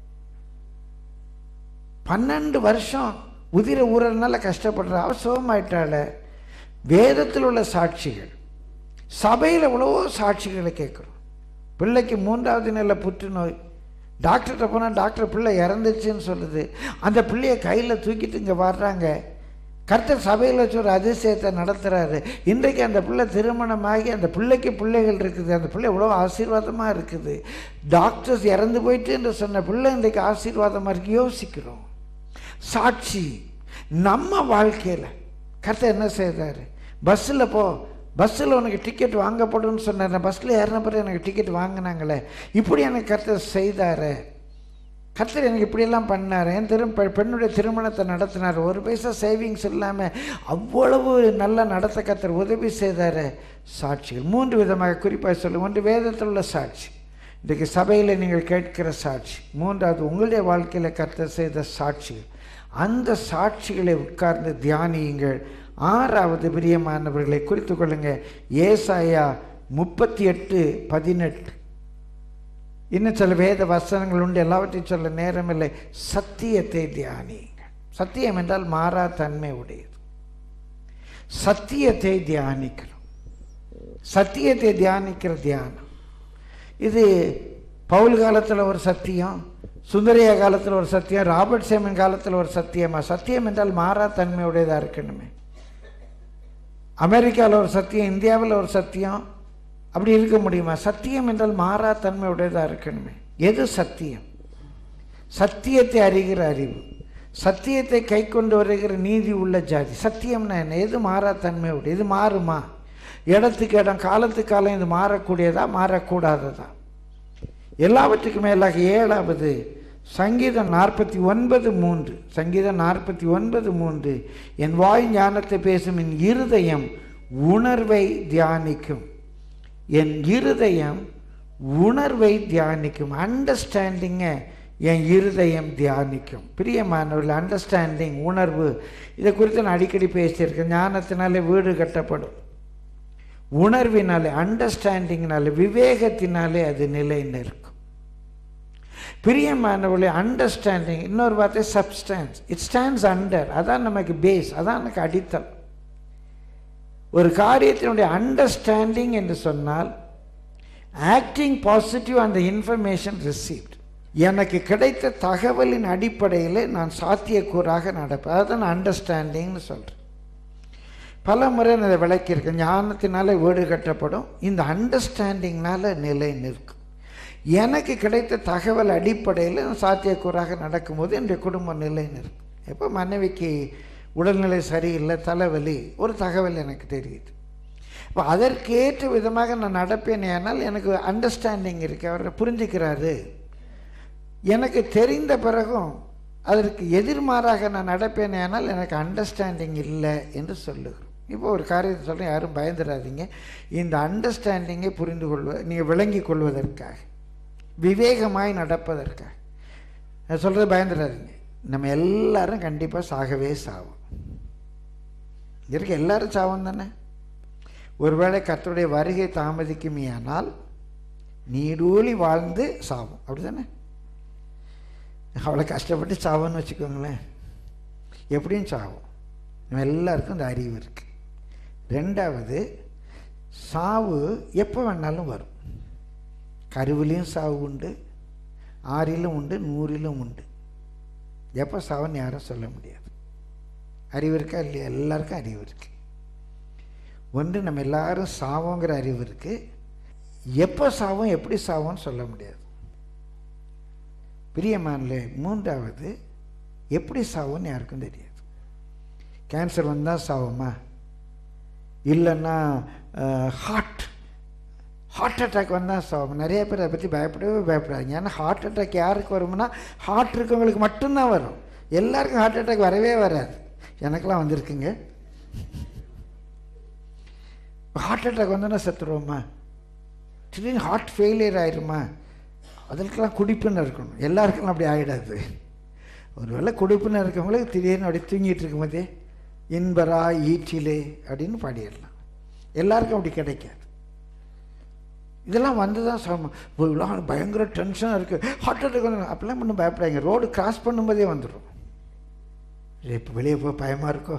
பன்னெண்டு வருஷம் உதிர ஊறனால கஷ்டப்படுற அவ சுகமாயிட்டால. வேதத்தில் உள்ள சாட்சிகள், சபையில் எவ்வளவோ சாட்சிகளை கேட்குறோம். பிள்ளைக்கு மூன்றாவது நிலை புற்றுநோய், டாக்டர்கிட்ட போனால் டாக்டர் பிள்ளை இறந்துச்சுன்னு சொல்லுது. அந்த பிள்ளையை கையில் தூக்கிட்டு இங்கே வர்றாங்க. கர்த்தர் சபையில் வச்சு ஒரு அதிசயத்தை நடத்துகிறாரு. இன்றைக்கு அந்த பிள்ளை திருமணமாகி அந்த பிள்ளைக்கு பிள்ளைகள் இருக்குது. அந்த பிள்ளை எவ்வளோ ஆசீர்வாதமாக இருக்குது. டாக்டர்ஸ் இறந்து போயிட்டு என்று சொன்ன பிள்ளை இன்றைக்கு ஆசீர்வாதமாக இருக்கு. யோசிக்கிறோம். சாட்சி நம்ம வாழ்க்கையில் கர்த்தர் என்ன செய்தார்? பஸ்ஸில் போ, பஸ்ஸில் உனக்கு டிக்கெட் வாங்கப்படும்னு சொன்னார். பஸ்ஸில் ஏறின பிறகு எனக்கு டிக்கெட் வாங்கினாங்களே, இப்படி எனக்கு கர்த்தர் செய்தார். கர்த்தர் எனக்கு இப்படியெல்லாம் பண்ணார். என் திரு பெண்ணுடைய திருமணத்தை நடத்தினார். ஒரு பைசா சேவிங்ஸ் இல்லாமல் அவ்வளவு நல்லா நடத்த கர்த்தர் உதவி செய்தார். சாட்சிகள் மூன்று விதமாக குறிப்பாக சொல்லுங்கள். ஒன்று வேதத்தில் உள்ள சாட்சி, இன்றைக்கு சபையில் நீங்கள் கேட்கிற சாட்சி. மூன்றாவது உங்களுடைய வாழ்க்கையில் கர்த்தர் செய்த சாட்சிகள். அந்த சாட்சிகளை உட்கார்ந்து தியானியுங்கள். ஆறாவது பிரியமானவர்களை குறித்து கொள்ளுங்க. ஏசாயா முப்பத்தி எட்டு பதினெட்டு. இன்னும் சில வேத வசனங்கள் உண்டு, எல்லாவற்றையும் சொல்ல நேரமில்லை. சத்தியத்தை தியானியுங்கள். சத்தியம் என்றால் மாறா தன்மை உடையது. சத்தியத்தை தியானிக்கிறோம். சத்தியத்தை தியானிக்கிற தியானம் இது பவுல் காலத்தில் ஒரு சத்தியம், சுந்தரியா காலத்தில் ஒரு சத்தியம், ராபர்ட் சேமன் காலத்தில் ஒரு சத்தியமா? சத்தியம் என்றால் மாறா தன்மை உடையதாக இருக்கணுமே. அமெரிக்காவில் ஒரு சத்தியம், இந்தியாவில் ஒரு சத்தியம், அப்படி இருக்க முடியுமா? சத்தியம் என்றால் மாறா தன்மையுடையதாக இருக்கணுமே. எது சத்தியம்? சத்தியத்தை அறிகிற அறிவு, சத்தியத்தை கை கொண்டு வருகிற நீதி உள்ள ஜாதி. சத்தியம்னா என்ன? எது மாறா தன்மையுடைய? இது மாறுமா? இடத்துக்கு இடம், காலத்துக்கு காலம் இது மாறக்கூடியதா மாறக்கூடாததா? எல்லாவற்றுக்கும் மேலாக ஏழாவது சங்கீதம் நாற்பத்தி ஒன்பது மூன்று சங்கீதம் நாற்பத்தி ஒன்பது மூன்று என் வாய் ஞானத்தை பேசும், என் இருதயம் உணர்வை தியானிக்கும். என் இருதயம் உணர்வை தியானிக்கும். அண்டர்ஸ்டாண்டிங்கை என் இருதயம் தியானிக்கும். பிரியமானவர்கள், அண்டர்ஸ்டாண்டிங், உணர்வு, இதை குறித்து நான் அடிக்கடி பேசியிருக்கேன். ஞானத்தினாலே வீடு கட்டப்படும், உணர்வினாலே, அண்டர்ஸ்டாண்டிங்னாலே, விவேகத்தினாலே அது நிலை நிற்கும். பிரியமானவர்களே, அண்டர்ஸ்டாண்டிங், இன்னொரு வார்த்தை சப்ஸ்டான்ஸ், இட் ஸ்டாண்ட்ஸ் அண்டர். அதான் நமக்கு பேஸ், அதான் எனக்கு அடித்தல். ஒரு காரியத்தினுடைய அண்டர்ஸ்டாண்டிங் என்று சொன்னால் acting positive on the information received. எனக்கு கிடைத்த தகவலின் அடிப்படையில் நான் சாத்தியக்கூறாக நடப்பேன். அதுதான் அண்டர்ஸ்டாண்டிங்னு சொல்கிறேன். பல முறை நான் அதை விளக்கியிருக்கேன். ஞானத்தினால வீடு கட்டப்படும், இந்த அண்டர்ஸ்டாண்டிங்னால நிலை நிற்கும். எனக்கு கிடைத்த தகவல் அடிப்படையில் நான் சாத்தியக்கூறாக நடக்கும்போது என்னுடைய குடும்ப நிலை நிற்கும். எப்போ மனைவிக்கு உடல்நிலை சரியில்லை, தலைவலி, ஒரு தகவல் எனக்கு தெரியுது. இப்போ அதற்கேற்ற விதமாக நான் நடப்பேன். ஏனால் எனக்கு அண்டர்ஸ்டாண்டிங் இருக்குது, அவரை புரிஞ்சுக்கிறாரு. எனக்கு தெரிந்த பிறகும் அதற்கு எதிர்மாறாக நான் நடப்பேன். ஆனால் எனக்கு அண்டர்ஸ்டாண்டிங் இல்லை என்று சொல்லுகிறோம். இப்போ ஒரு காரியத்தை சொல்கிறேன், யாரும் பயந்துடாதீங்க. இந்த அண்டர்ஸ்டாண்டிங்கை புரிந்து கொள்வ நீங்கள் விளங்கி கொள்வதற்காக, விவேகமாய் நடப்பதற்காக நான் சொல்கிறது, பயந்துடாதீங்க. நம்ம எல்லாரும் கண்டிப்பாக சாகவே சாவோம். இருக்க எல்லாரும் சாவோம் தானே. ஒருவேளை கர்த்தருடைய வருகை தாமதிக்குமேயானால் நீடூழி வாழ்ந்து சாவோம், அப்படி தானே? அவ்வளோ கஷ்டப்பட்டு சாவோன்னு வச்சுக்கோங்களேன், எப்படியும் சாவோம். நம்ம எல்லாருக்கும் இந்த அறிவு இருக்குது. ரெண்டாவது, சாவு எப்போ வேணாலும் வரும். கருவிலையும் சாவு உண்டு, ஆறிலும் உண்டு, நூறிலும் உண்டு. எப்போ சாவுன்னு யாரும் சொல்ல முடியாது. அறிவு இருக்கா இல்லையா? எல்லாருக்கும் அறிவு இருக்குது. ஒன்று, நம்ம எல்லாரும் சாவோங்கிற அறிவு இருக்குது. எப்போ சாவோம், எப்படி சாவோன்னு சொல்ல முடியாது. பிரியமானே, மூன்றாவது, எப்படி சாவோன்னு யாருக்கும் தெரியாது. கேன்சர் வந்தால் சாவோமா? இல்லைன்னா ஹார்ட் ஹார்ட் அட்டாக் வந்தால் சாவோம். நிறைய பேர் அதை பற்றி பயப்படவே பயப்படாதீங்க. ஏன்னா ஹார்ட் அட்டாக் யாருக்கு வரும்னா, ஹார்ட் இருக்கவங்களுக்கு மட்டும்தான் வரும். எல்லாருக்கும் ஹார்ட் அட்டாக் வரவே வராது. எனக்கெல்லாம் வந்திருக்குங்க. ஹார்ட் அட்டாக் வந்தோன்னா செத்துருவோமா? திடீர்னு ஹார்ட் ஃபெயிலியர் ஆயிடுமா? அதற்கெல்லாம் குடிப்புன்னு இருக்கணும். எல்லாருக்கும் அப்படி ஆகிடாது. ஒரு வேளை குடிப்புன்னு இருக்கவங்களுக்கு திடீர்னு அப்படி தூங்கிட்டு இருக்கும் போதே இன்பரா ஈட்டிலே அப்படின்னு பாடிடலாம். எல்லாருக்கும் அப்படி கிடைக்காது. இதெல்லாம் வந்து தான் சமம். பயங்கர டென்ஷனாக இருக்குது, ஹார்ட் அட்டாக் வந்து, அப்படிலாம் ஒன்றும் பயப்படாங்க. ரோடு கிராஸ் பண்ணும்போதே வந்துடும். இப்போ வெளியே போய் பயமாக இருக்கோ?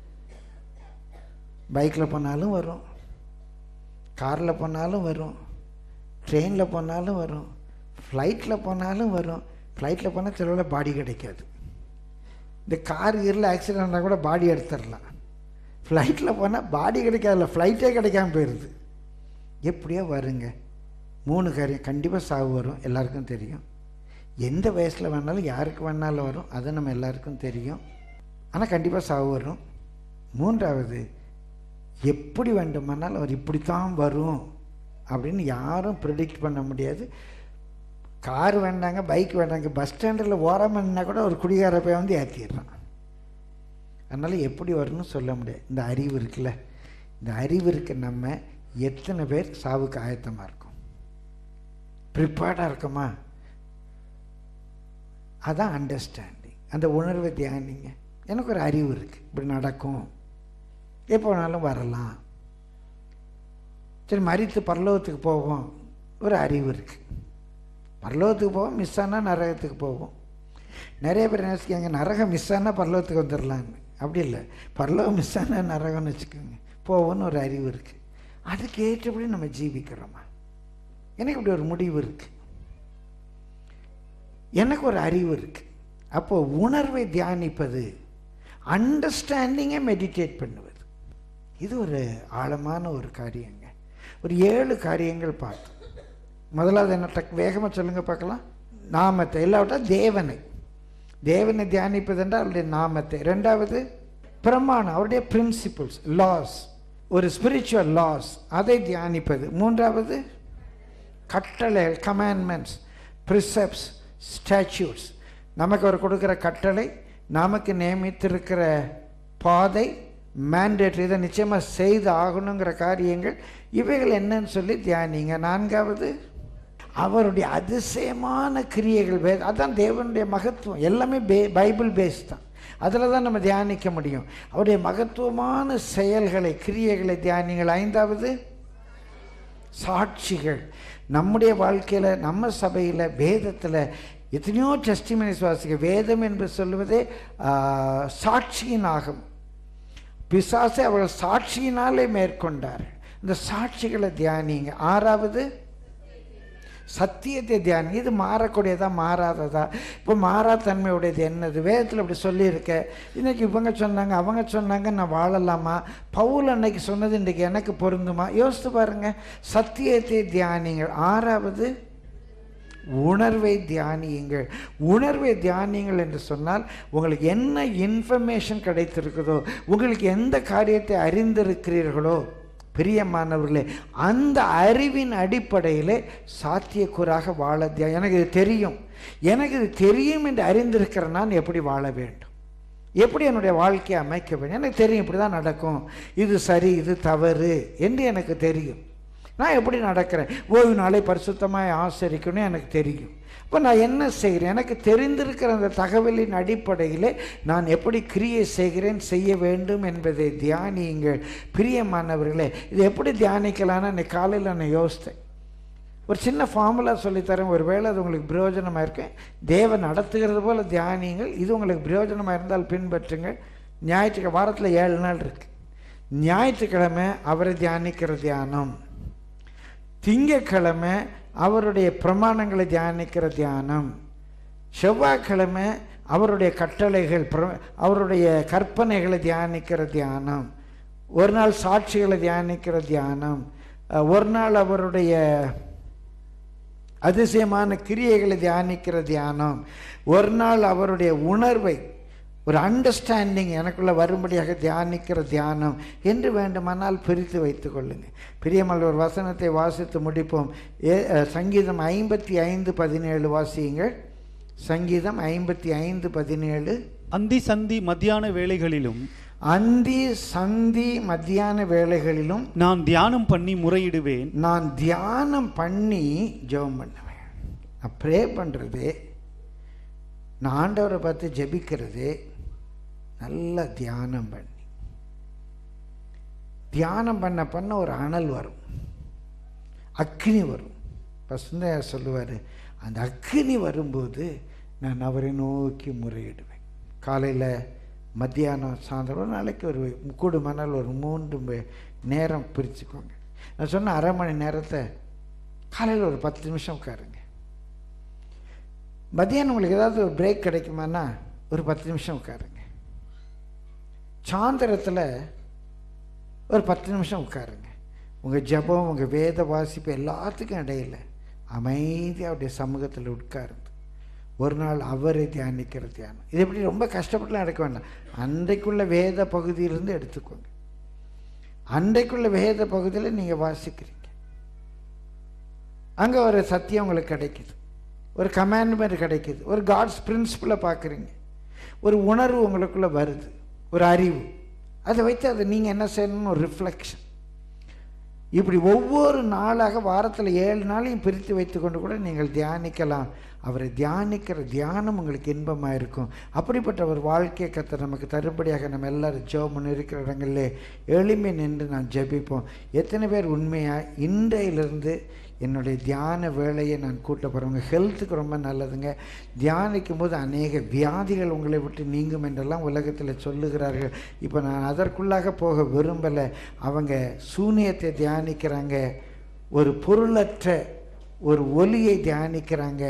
பைக்கில் போனாலும் வரும், காரில் போனாலும் வரும், ட்ரெயினில் போனாலும் வரும், ஃப்ளைட்டில் போனாலும் வரும். ஃப்ளைட்டில் போனால் சிலவோட பாடி கிடைக்காது. இந்த கார் கீரில் ஆக்சிடென்ட் ஆனால் கூட பாடி எடுத்துடலாம். ஃப்ளைட்டில் போனால் பாடி கிடைக்காதுல்ல, ஃப்ளைட்டே கிடைக்காம போயிடுது. எப்படியோ வருங்க. மூணு காரியம் கண்டிப்பாக சாவு வரும், எல்லாருக்கும் தெரியும். எந்த வயசில் வேணாலும் யாருக்கு வேணாலும் வரும், அது நம்ம எல்லாருக்கும் தெரியும். ஆனால் கண்டிப்பாக சாவு வரும். மூன்றாவது, எப்படி வேண்டுமானாலும் அவர் இப்படித்தான் வரும் அப்படின்னு யாரும் ப்ரிடிக்ட் பண்ண முடியாது. கார் வேண்டாங்க, பைக் வேண்டாங்க, பஸ் ஸ்டாண்டில் ஓரமானா கூட ஒரு குடிகார போய் வந்து ஏற்றிடுறான். அதனால் எப்படி வரும்னு சொல்ல முடியாது. இந்த அறிவு இருக்குல்ல, இந்த அறிவு இருக்க நம்ம எத்தனை பேர் சாவுக்கு ஆயத்தமாக இருக்கும், ப்ரிப்பேர்டாக இருக்கோமா? அதான் அண்டர்ஸ்டாண்டிங். அந்த உணர்வை தியானிங்க. எனக்கு ஒரு அறிவு இருக்குது, இப்படி நடக்கும், எப்போ வேணாலும் வரலாம். சரி, மரித்து பரலோகத்துக்கு போவோம், ஒரு அறிவு இருக்குது. பரலோகத்துக்கு போவோம், மிஸ் ஆனால் நரகத்துக்கு போவோம். நிறைய பேர் நினச்சிக்காங்க நரகம் மிஸ் ஆனால் பரலோகத்துக்கு வந்துடலான்னு. அப்படி இல்லை, பரலோகம் மிஸ் ஆனால் நரகம்னு வச்சுக்கோங்க, போவோன்னு ஒரு அறிவு இருக்குது. அதுக்கு ஏற்றபடி நம்ம ஜீவிக்கிறோமா? எனக்கு இப்படி ஒரு முடிவு இருக்குது, எனக்கு ஒரு அறிவு இருக்குது. அப்போது உணர்வை தியானிப்பது, அண்டர்ஸ்டாண்டிங்கை மெடிடேட் பண்ணுவது, இது ஒரு ஆழமான ஒரு காரியங்க. ஒரு ஏழு காரியங்கள் பார்த்தோம். முதலாவது என்ன, டக் வேகமாக சொல்லுங்கள் பார்க்கலாம். நாமத்தை, இல்லாவிட்டா தேவனை, தேவனை தியானிப்பது என்றால் அவருடைய நாமத்தை. ரெண்டாவது பிரமாணம், அவருடைய பிரின்சிபிள்ஸ், லாஸ், ஒரு ஸ்பிரிச்சுவல் லாஸ், அதை தியானிப்பது. மூன்றாவது கட்டளை, கமாண்ட்மெண்ட்ஸ், ப்ரிசெப்ட்ஸ், ஸ்டாச்சூட்ஸ், நமக்கு அவர் கொடுக்குற கட்டளை, நமக்கு நியமித்திருக்கிற பாதை, மேண்டேட்ரி, இதை நிச்சயமாக செய்து ஆகணுங்கிற காரியங்கள், இவைகள் என்னன்னு சொல்லி தியானிங்க. நான்காவது அவருடைய அதிசயமான கிரியைகள், வே அதான் தேவனுடைய மகத்துவம். எல்லாமே பே பைபிள் பேஸ் தான். அதில் தான் நம்ம தியானிக்க முடியும். அவருடைய மகத்துவமான செயல்களை, கிரியைகளை தியானிங்கள். ஐந்தாவது சாட்சிகள். நம்முடைய வாழ்க்கையில், நம்ம சபையில், வேதத்தில் எத்தனையோ டெஸ்டிமனிஸ் வாசிக்க. வேதம் என்று சொல்லுவதே சாட்சியின் ஆகும். பிசாசை அவர்கள் சாட்சியினாலே மேற்கொண்டார். இந்த சாட்சிகளை தியானிங்க. ஆறாவது சத்தியத்தை தியானி. இது மாறக்கூடியதா மாறாததா? இப்போ மாறாத்தன்மையுடையது என்னது? வேதத்தில் இப்படி சொல்லியிருக்க, இன்றைக்கி இவங்க சொன்னாங்க அவங்க சொன்னாங்க, நான் வாழலாமா? பவுல் அன்னைக்கு சொன்னது இன்றைக்கி எனக்கு பொருந்துமா? யோசித்து பாருங்கள். சத்தியத்தை தியானிங்கள். ஆறாவது உணர்வை தியானியுங்கள். உணர்வை தியானியுங்கள் என்று சொன்னால் உங்களுக்கு என்ன இன்ஃபர்மேஷன் கிடைத்திருக்குதோ, உங்களுக்கு எந்த காரியத்தை அறிந்திருக்கிறீர்களோ பிரியமானவர்களே, அந்த அறிவின் அடிப்படையில் சாத்தியக்கூறாக வாழ தியா எனக்கு இது தெரியும், எனக்கு இது தெரியும் என்று அறிந்திருக்கிற நான் எப்படி வாழ வேண்டும், எப்படி என்னுடைய வாழ்க்கையை அமைக்க வேண்டும், எனக்கு தெரியும் இப்படி தான் நடக்கும், இது சரி இது தவறு என்று எனக்கு தெரியும். நான் எப்படி நடக்கிறேன், ஓய்வு நாளை பரிசுத்தமாக ஆசரிக்கணும் எனக்கு தெரியும். இப்போ நான் என்ன செய்கிறேன், எனக்கு தெரிந்திருக்கிற அந்த தகவலின் அடிப்படையில் நான் எப்படி கிரியை செய்கிறேன், செய்ய வேண்டும் என்பதை தியானியுங்கள். பிரியமானவர்களே, இது எப்படி தியானிக்கலான்னு அன்றைக்கி காலையில் நான் யோசித்தேன். ஒரு சின்ன ஃபார்முலா சொல்லித்தரேன், ஒரு வேளை அது உங்களுக்கு பிரயோஜனமாக இருக்கேன். தேவன் நடத்துகிறது போல் தியானியுங்கள். இது உங்களுக்கு பிரயோஜனமாக இருந்தால் பின்பற்றுங்கள். ஞாயிற்றுக்கிழமை, வாரத்தில் ஏழு நாள் இருக்குது. ஞாயிற்றுக்கிழமை அவரை தியானிக்கிற தியானம், திங்கக்கிழமை அவருடைய பிரமாணங்களை தியானிக்கிற தியானம், செவ்வாய்க்கிழமை அவருடைய கட்டளைகள், அவருடைய கற்பனைகளை தியானிக்கிற தியானம், ஒரு நாள் சாட்சிகளை தியானிக்கிற தியானம், ஒரு நாள் அவருடைய அதிசயமான கிரியைகளை தியானிக்கிற தியானம், ஒரு நாள் அவருடைய உணர்வை, ஒரு அண்டர்ஸ்டாண்டிங் எனக்குள்ள வரும்படியாக தியானிக்கிற தியானம் என்று வேண்டுமானால் பிரித்து வைத்துக் கொள்ளுங்கள். பிரியமல் ஒரு வசனத்தை வாசித்து முடிப்போம். ஏ சங்கீதம் ஐம்பத்தி ஐந்து பதினேழு வாசியுங்கள். சங்கீதம் ஐம்பத்தி ஐந்து பதினேழு. அந்தி சந்தி மத்தியான வேளைகளிலும் அந்தி சந்தி மத்தியான வேளைகளிலும் நான் தியானம் பண்ணி முறையிடுவேன். நான் தியானம் பண்ணி ஜெபம் பண்ணுவேன். நான் ப்ரே பண்ணுறது, நான் ஆண்டவரை பார்த்து ஜெபிக்கிறது, நல்லா தியானம் பண்ணி தியானம் பண்ண பண்ண ஒரு அனல் வரும், அக்னி வரும். பசுந்தையா சொல்லுவார், அந்த அக்னி வரும்போது நான் அவரை நோக்கி முறையிடுவேன். காலையில், மத்தியானம், சாயந்தரம், ஒரு நாளைக்கு ஒரு கூடுமானால் ஒரு மூன்று நேரம் பிரிச்சுக்கோங்க. நான் சொன்ன அரை மணி நேரத்தை காலையில் ஒரு பத்து நிமிஷம் உட்காருங்க. மத்தியானம் உங்களுக்கு ஏதாவது ஒரு பிரேக் கிடைக்குமானா ஒரு பத்து நிமிஷம் உட்காருங்க. சாயந்தரத்தில் ஒரு பத்து நிமிஷம் உட்காருங்க. உங்கள் ஜபம், உங்கள் வேத வாசிப்பு எல்லாத்துக்கும் இடையில் அமைதியாக அவருடைய சமூகத்தில் உட்கார்ந்து ஒரு நாள் அவரை தியானிக்கிற தியானம். இது எப்படி ரொம்ப கஷ்டப்பட்டுலாம் எடுக்க வேண்டாம். அன்றைக்குள்ள வேத பகுதியிலிருந்து எடுத்துக்கோங்க. அன்றைக்குள்ள வேத பகுதியில் நீங்கள் வாசிக்கிறீங்க, அங்கே ஒரு சத்தியம் உங்களுக்கு கிடைக்குது, ஒரு கமாண்ட்மெண்ட் கிடைக்குது, ஒரு காட்ஸ் பிரின்சிபிளை பார்க்குறீங்க, ஒரு உணர்வு உங்களுக்குள்ளே வருது, ஒரு அறிவு. அதை வைத்து அதை நீங்கள் என்ன செய்யணும்னு ஒரு ரிஃப்ளெக்ஷன். இப்படி ஒவ்வொரு நாளாக வாரத்தில் ஏழு நாளையும் பிரித்து வைத்து கொண்டு கூட நீங்கள் தியானிக்கலாம். அவரை தியானிக்கிற தியானம் உங்களுக்கு இன்பமாக இருக்கும். அப்படிப்பட்ட ஒரு வாழ்க்கையை கர்த்தர் நமக்கு தரும்படியாக நம்ம எல்லோரும் ஜெபம் இருக்கிற இடங்களிலே எளிமை நின்று நான் ஜெபிப்போம். எத்தனை பேர் உண்மையாக இன்றையிலிருந்து என்னுடைய தியான வேலையை நான் கூட்ட போகிறவங்க, ஹெல்த்துக்கு ரொம்ப நல்லதுங்க. தியானிக்கும் போது அநேக வியாதிகள் உங்களை விட்டு நீங்கும் என்றெல்லாம் உலகத்தில் சொல்லுகிறார்கள். இப்போ நான் அதற்குள்ளாக போக விரும்பலை. அவங்க சூனியத்தை தியானிக்கிறாங்க, ஒரு பொருளற்ற ஒரு ஒலியை தியானிக்கிறாங்க,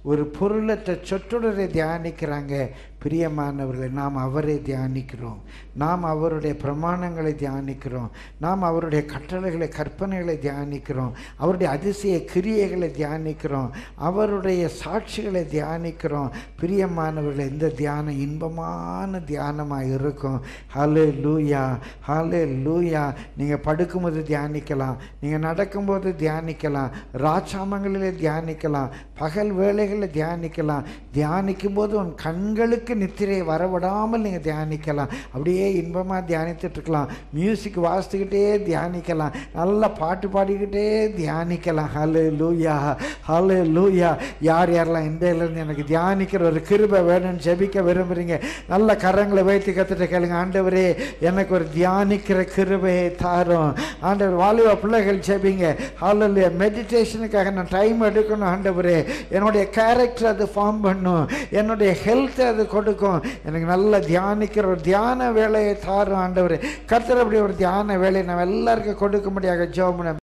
ஒரு பொருளற்ற சொற்றொடரை தியானிக்கிறாங்க. பிரியமானவர்களை, நாம் அவரை தியானிக்கிறோம். நாம் அவருடைய பிரமாணங்களை தியானிக்கிறோம். நாம் அவருடைய கட்டளைகளை, கற்பனைகளை தியானிக்கிறோம். அவருடைய அதிசய கிரியைகளை தியானிக்கிறோம். அவருடைய சாட்சிகளை தியானிக்கிறோம். பிரியமானவர்களை, இந்த தியானம் இன்பமான தியானமாக இருக்கும். ஹல்லேலூயா, ஹல்லேலூயா. நீங்கள் படுக்கும்போது தியானிக்கலாம், நீங்கள் நடக்கும்போது தியானிக்கலாம், ராஜாமங்களிலே தியானிக்கலாம், பகல் வேளைகளில் தியானிக்கலாம். தியானிக்கும் போது உன் கண்களுக்கு நித்திரை வரவிடாமல் நீங்கள் தியானிக்கலாம். அப்படியே இன்பமாக தியானித்துட்டு இருக்கலாம். மியூசிக் வாசித்துக்கிட்டே தியானிக்கலாம். நல்லா பாட்டு பாடிக்கிட்டே தியானிக்கலாம். ஹல்லேலூயா, ஹல்லேலூயா. யார் யாரெல்லாம் இன்றையிலேருந்து எனக்கு தியானிக்கிற ஒரு கிருபை வேணும்னு ஜெபிக்க விரும்புகிறீங்க, நல்ல கரங்களை வைத்து கற்றுட்டு கேளுங்க. ஆண்டவரே, எனக்கு ஒரு தியானிக்கிற கிருபையை தாரும். ஆண்டவர், வாலிப பிள்ளைகள் ஜெபிங்க. ஹல்லேலூயா. மெடிடேஷனுக்காக நான் டைம் எடுக்கணும். ஆண்டவரே, என்னுடைய கேரக்டர் அது ஃபார்ம் பண்ணும், என்னுடைய ஹெல்த்தை அது கொடுக்கும். எனக்கு நல்ல தியானிக்கிற ஒரு தியான வேலையை தாரும். ஆண்டவரே, கர்த்தர் அப்படி ஒரு தியான வேலையை நம்ம எல்லாருக்கும் கொடுக்க முடியாத ஜெபம்.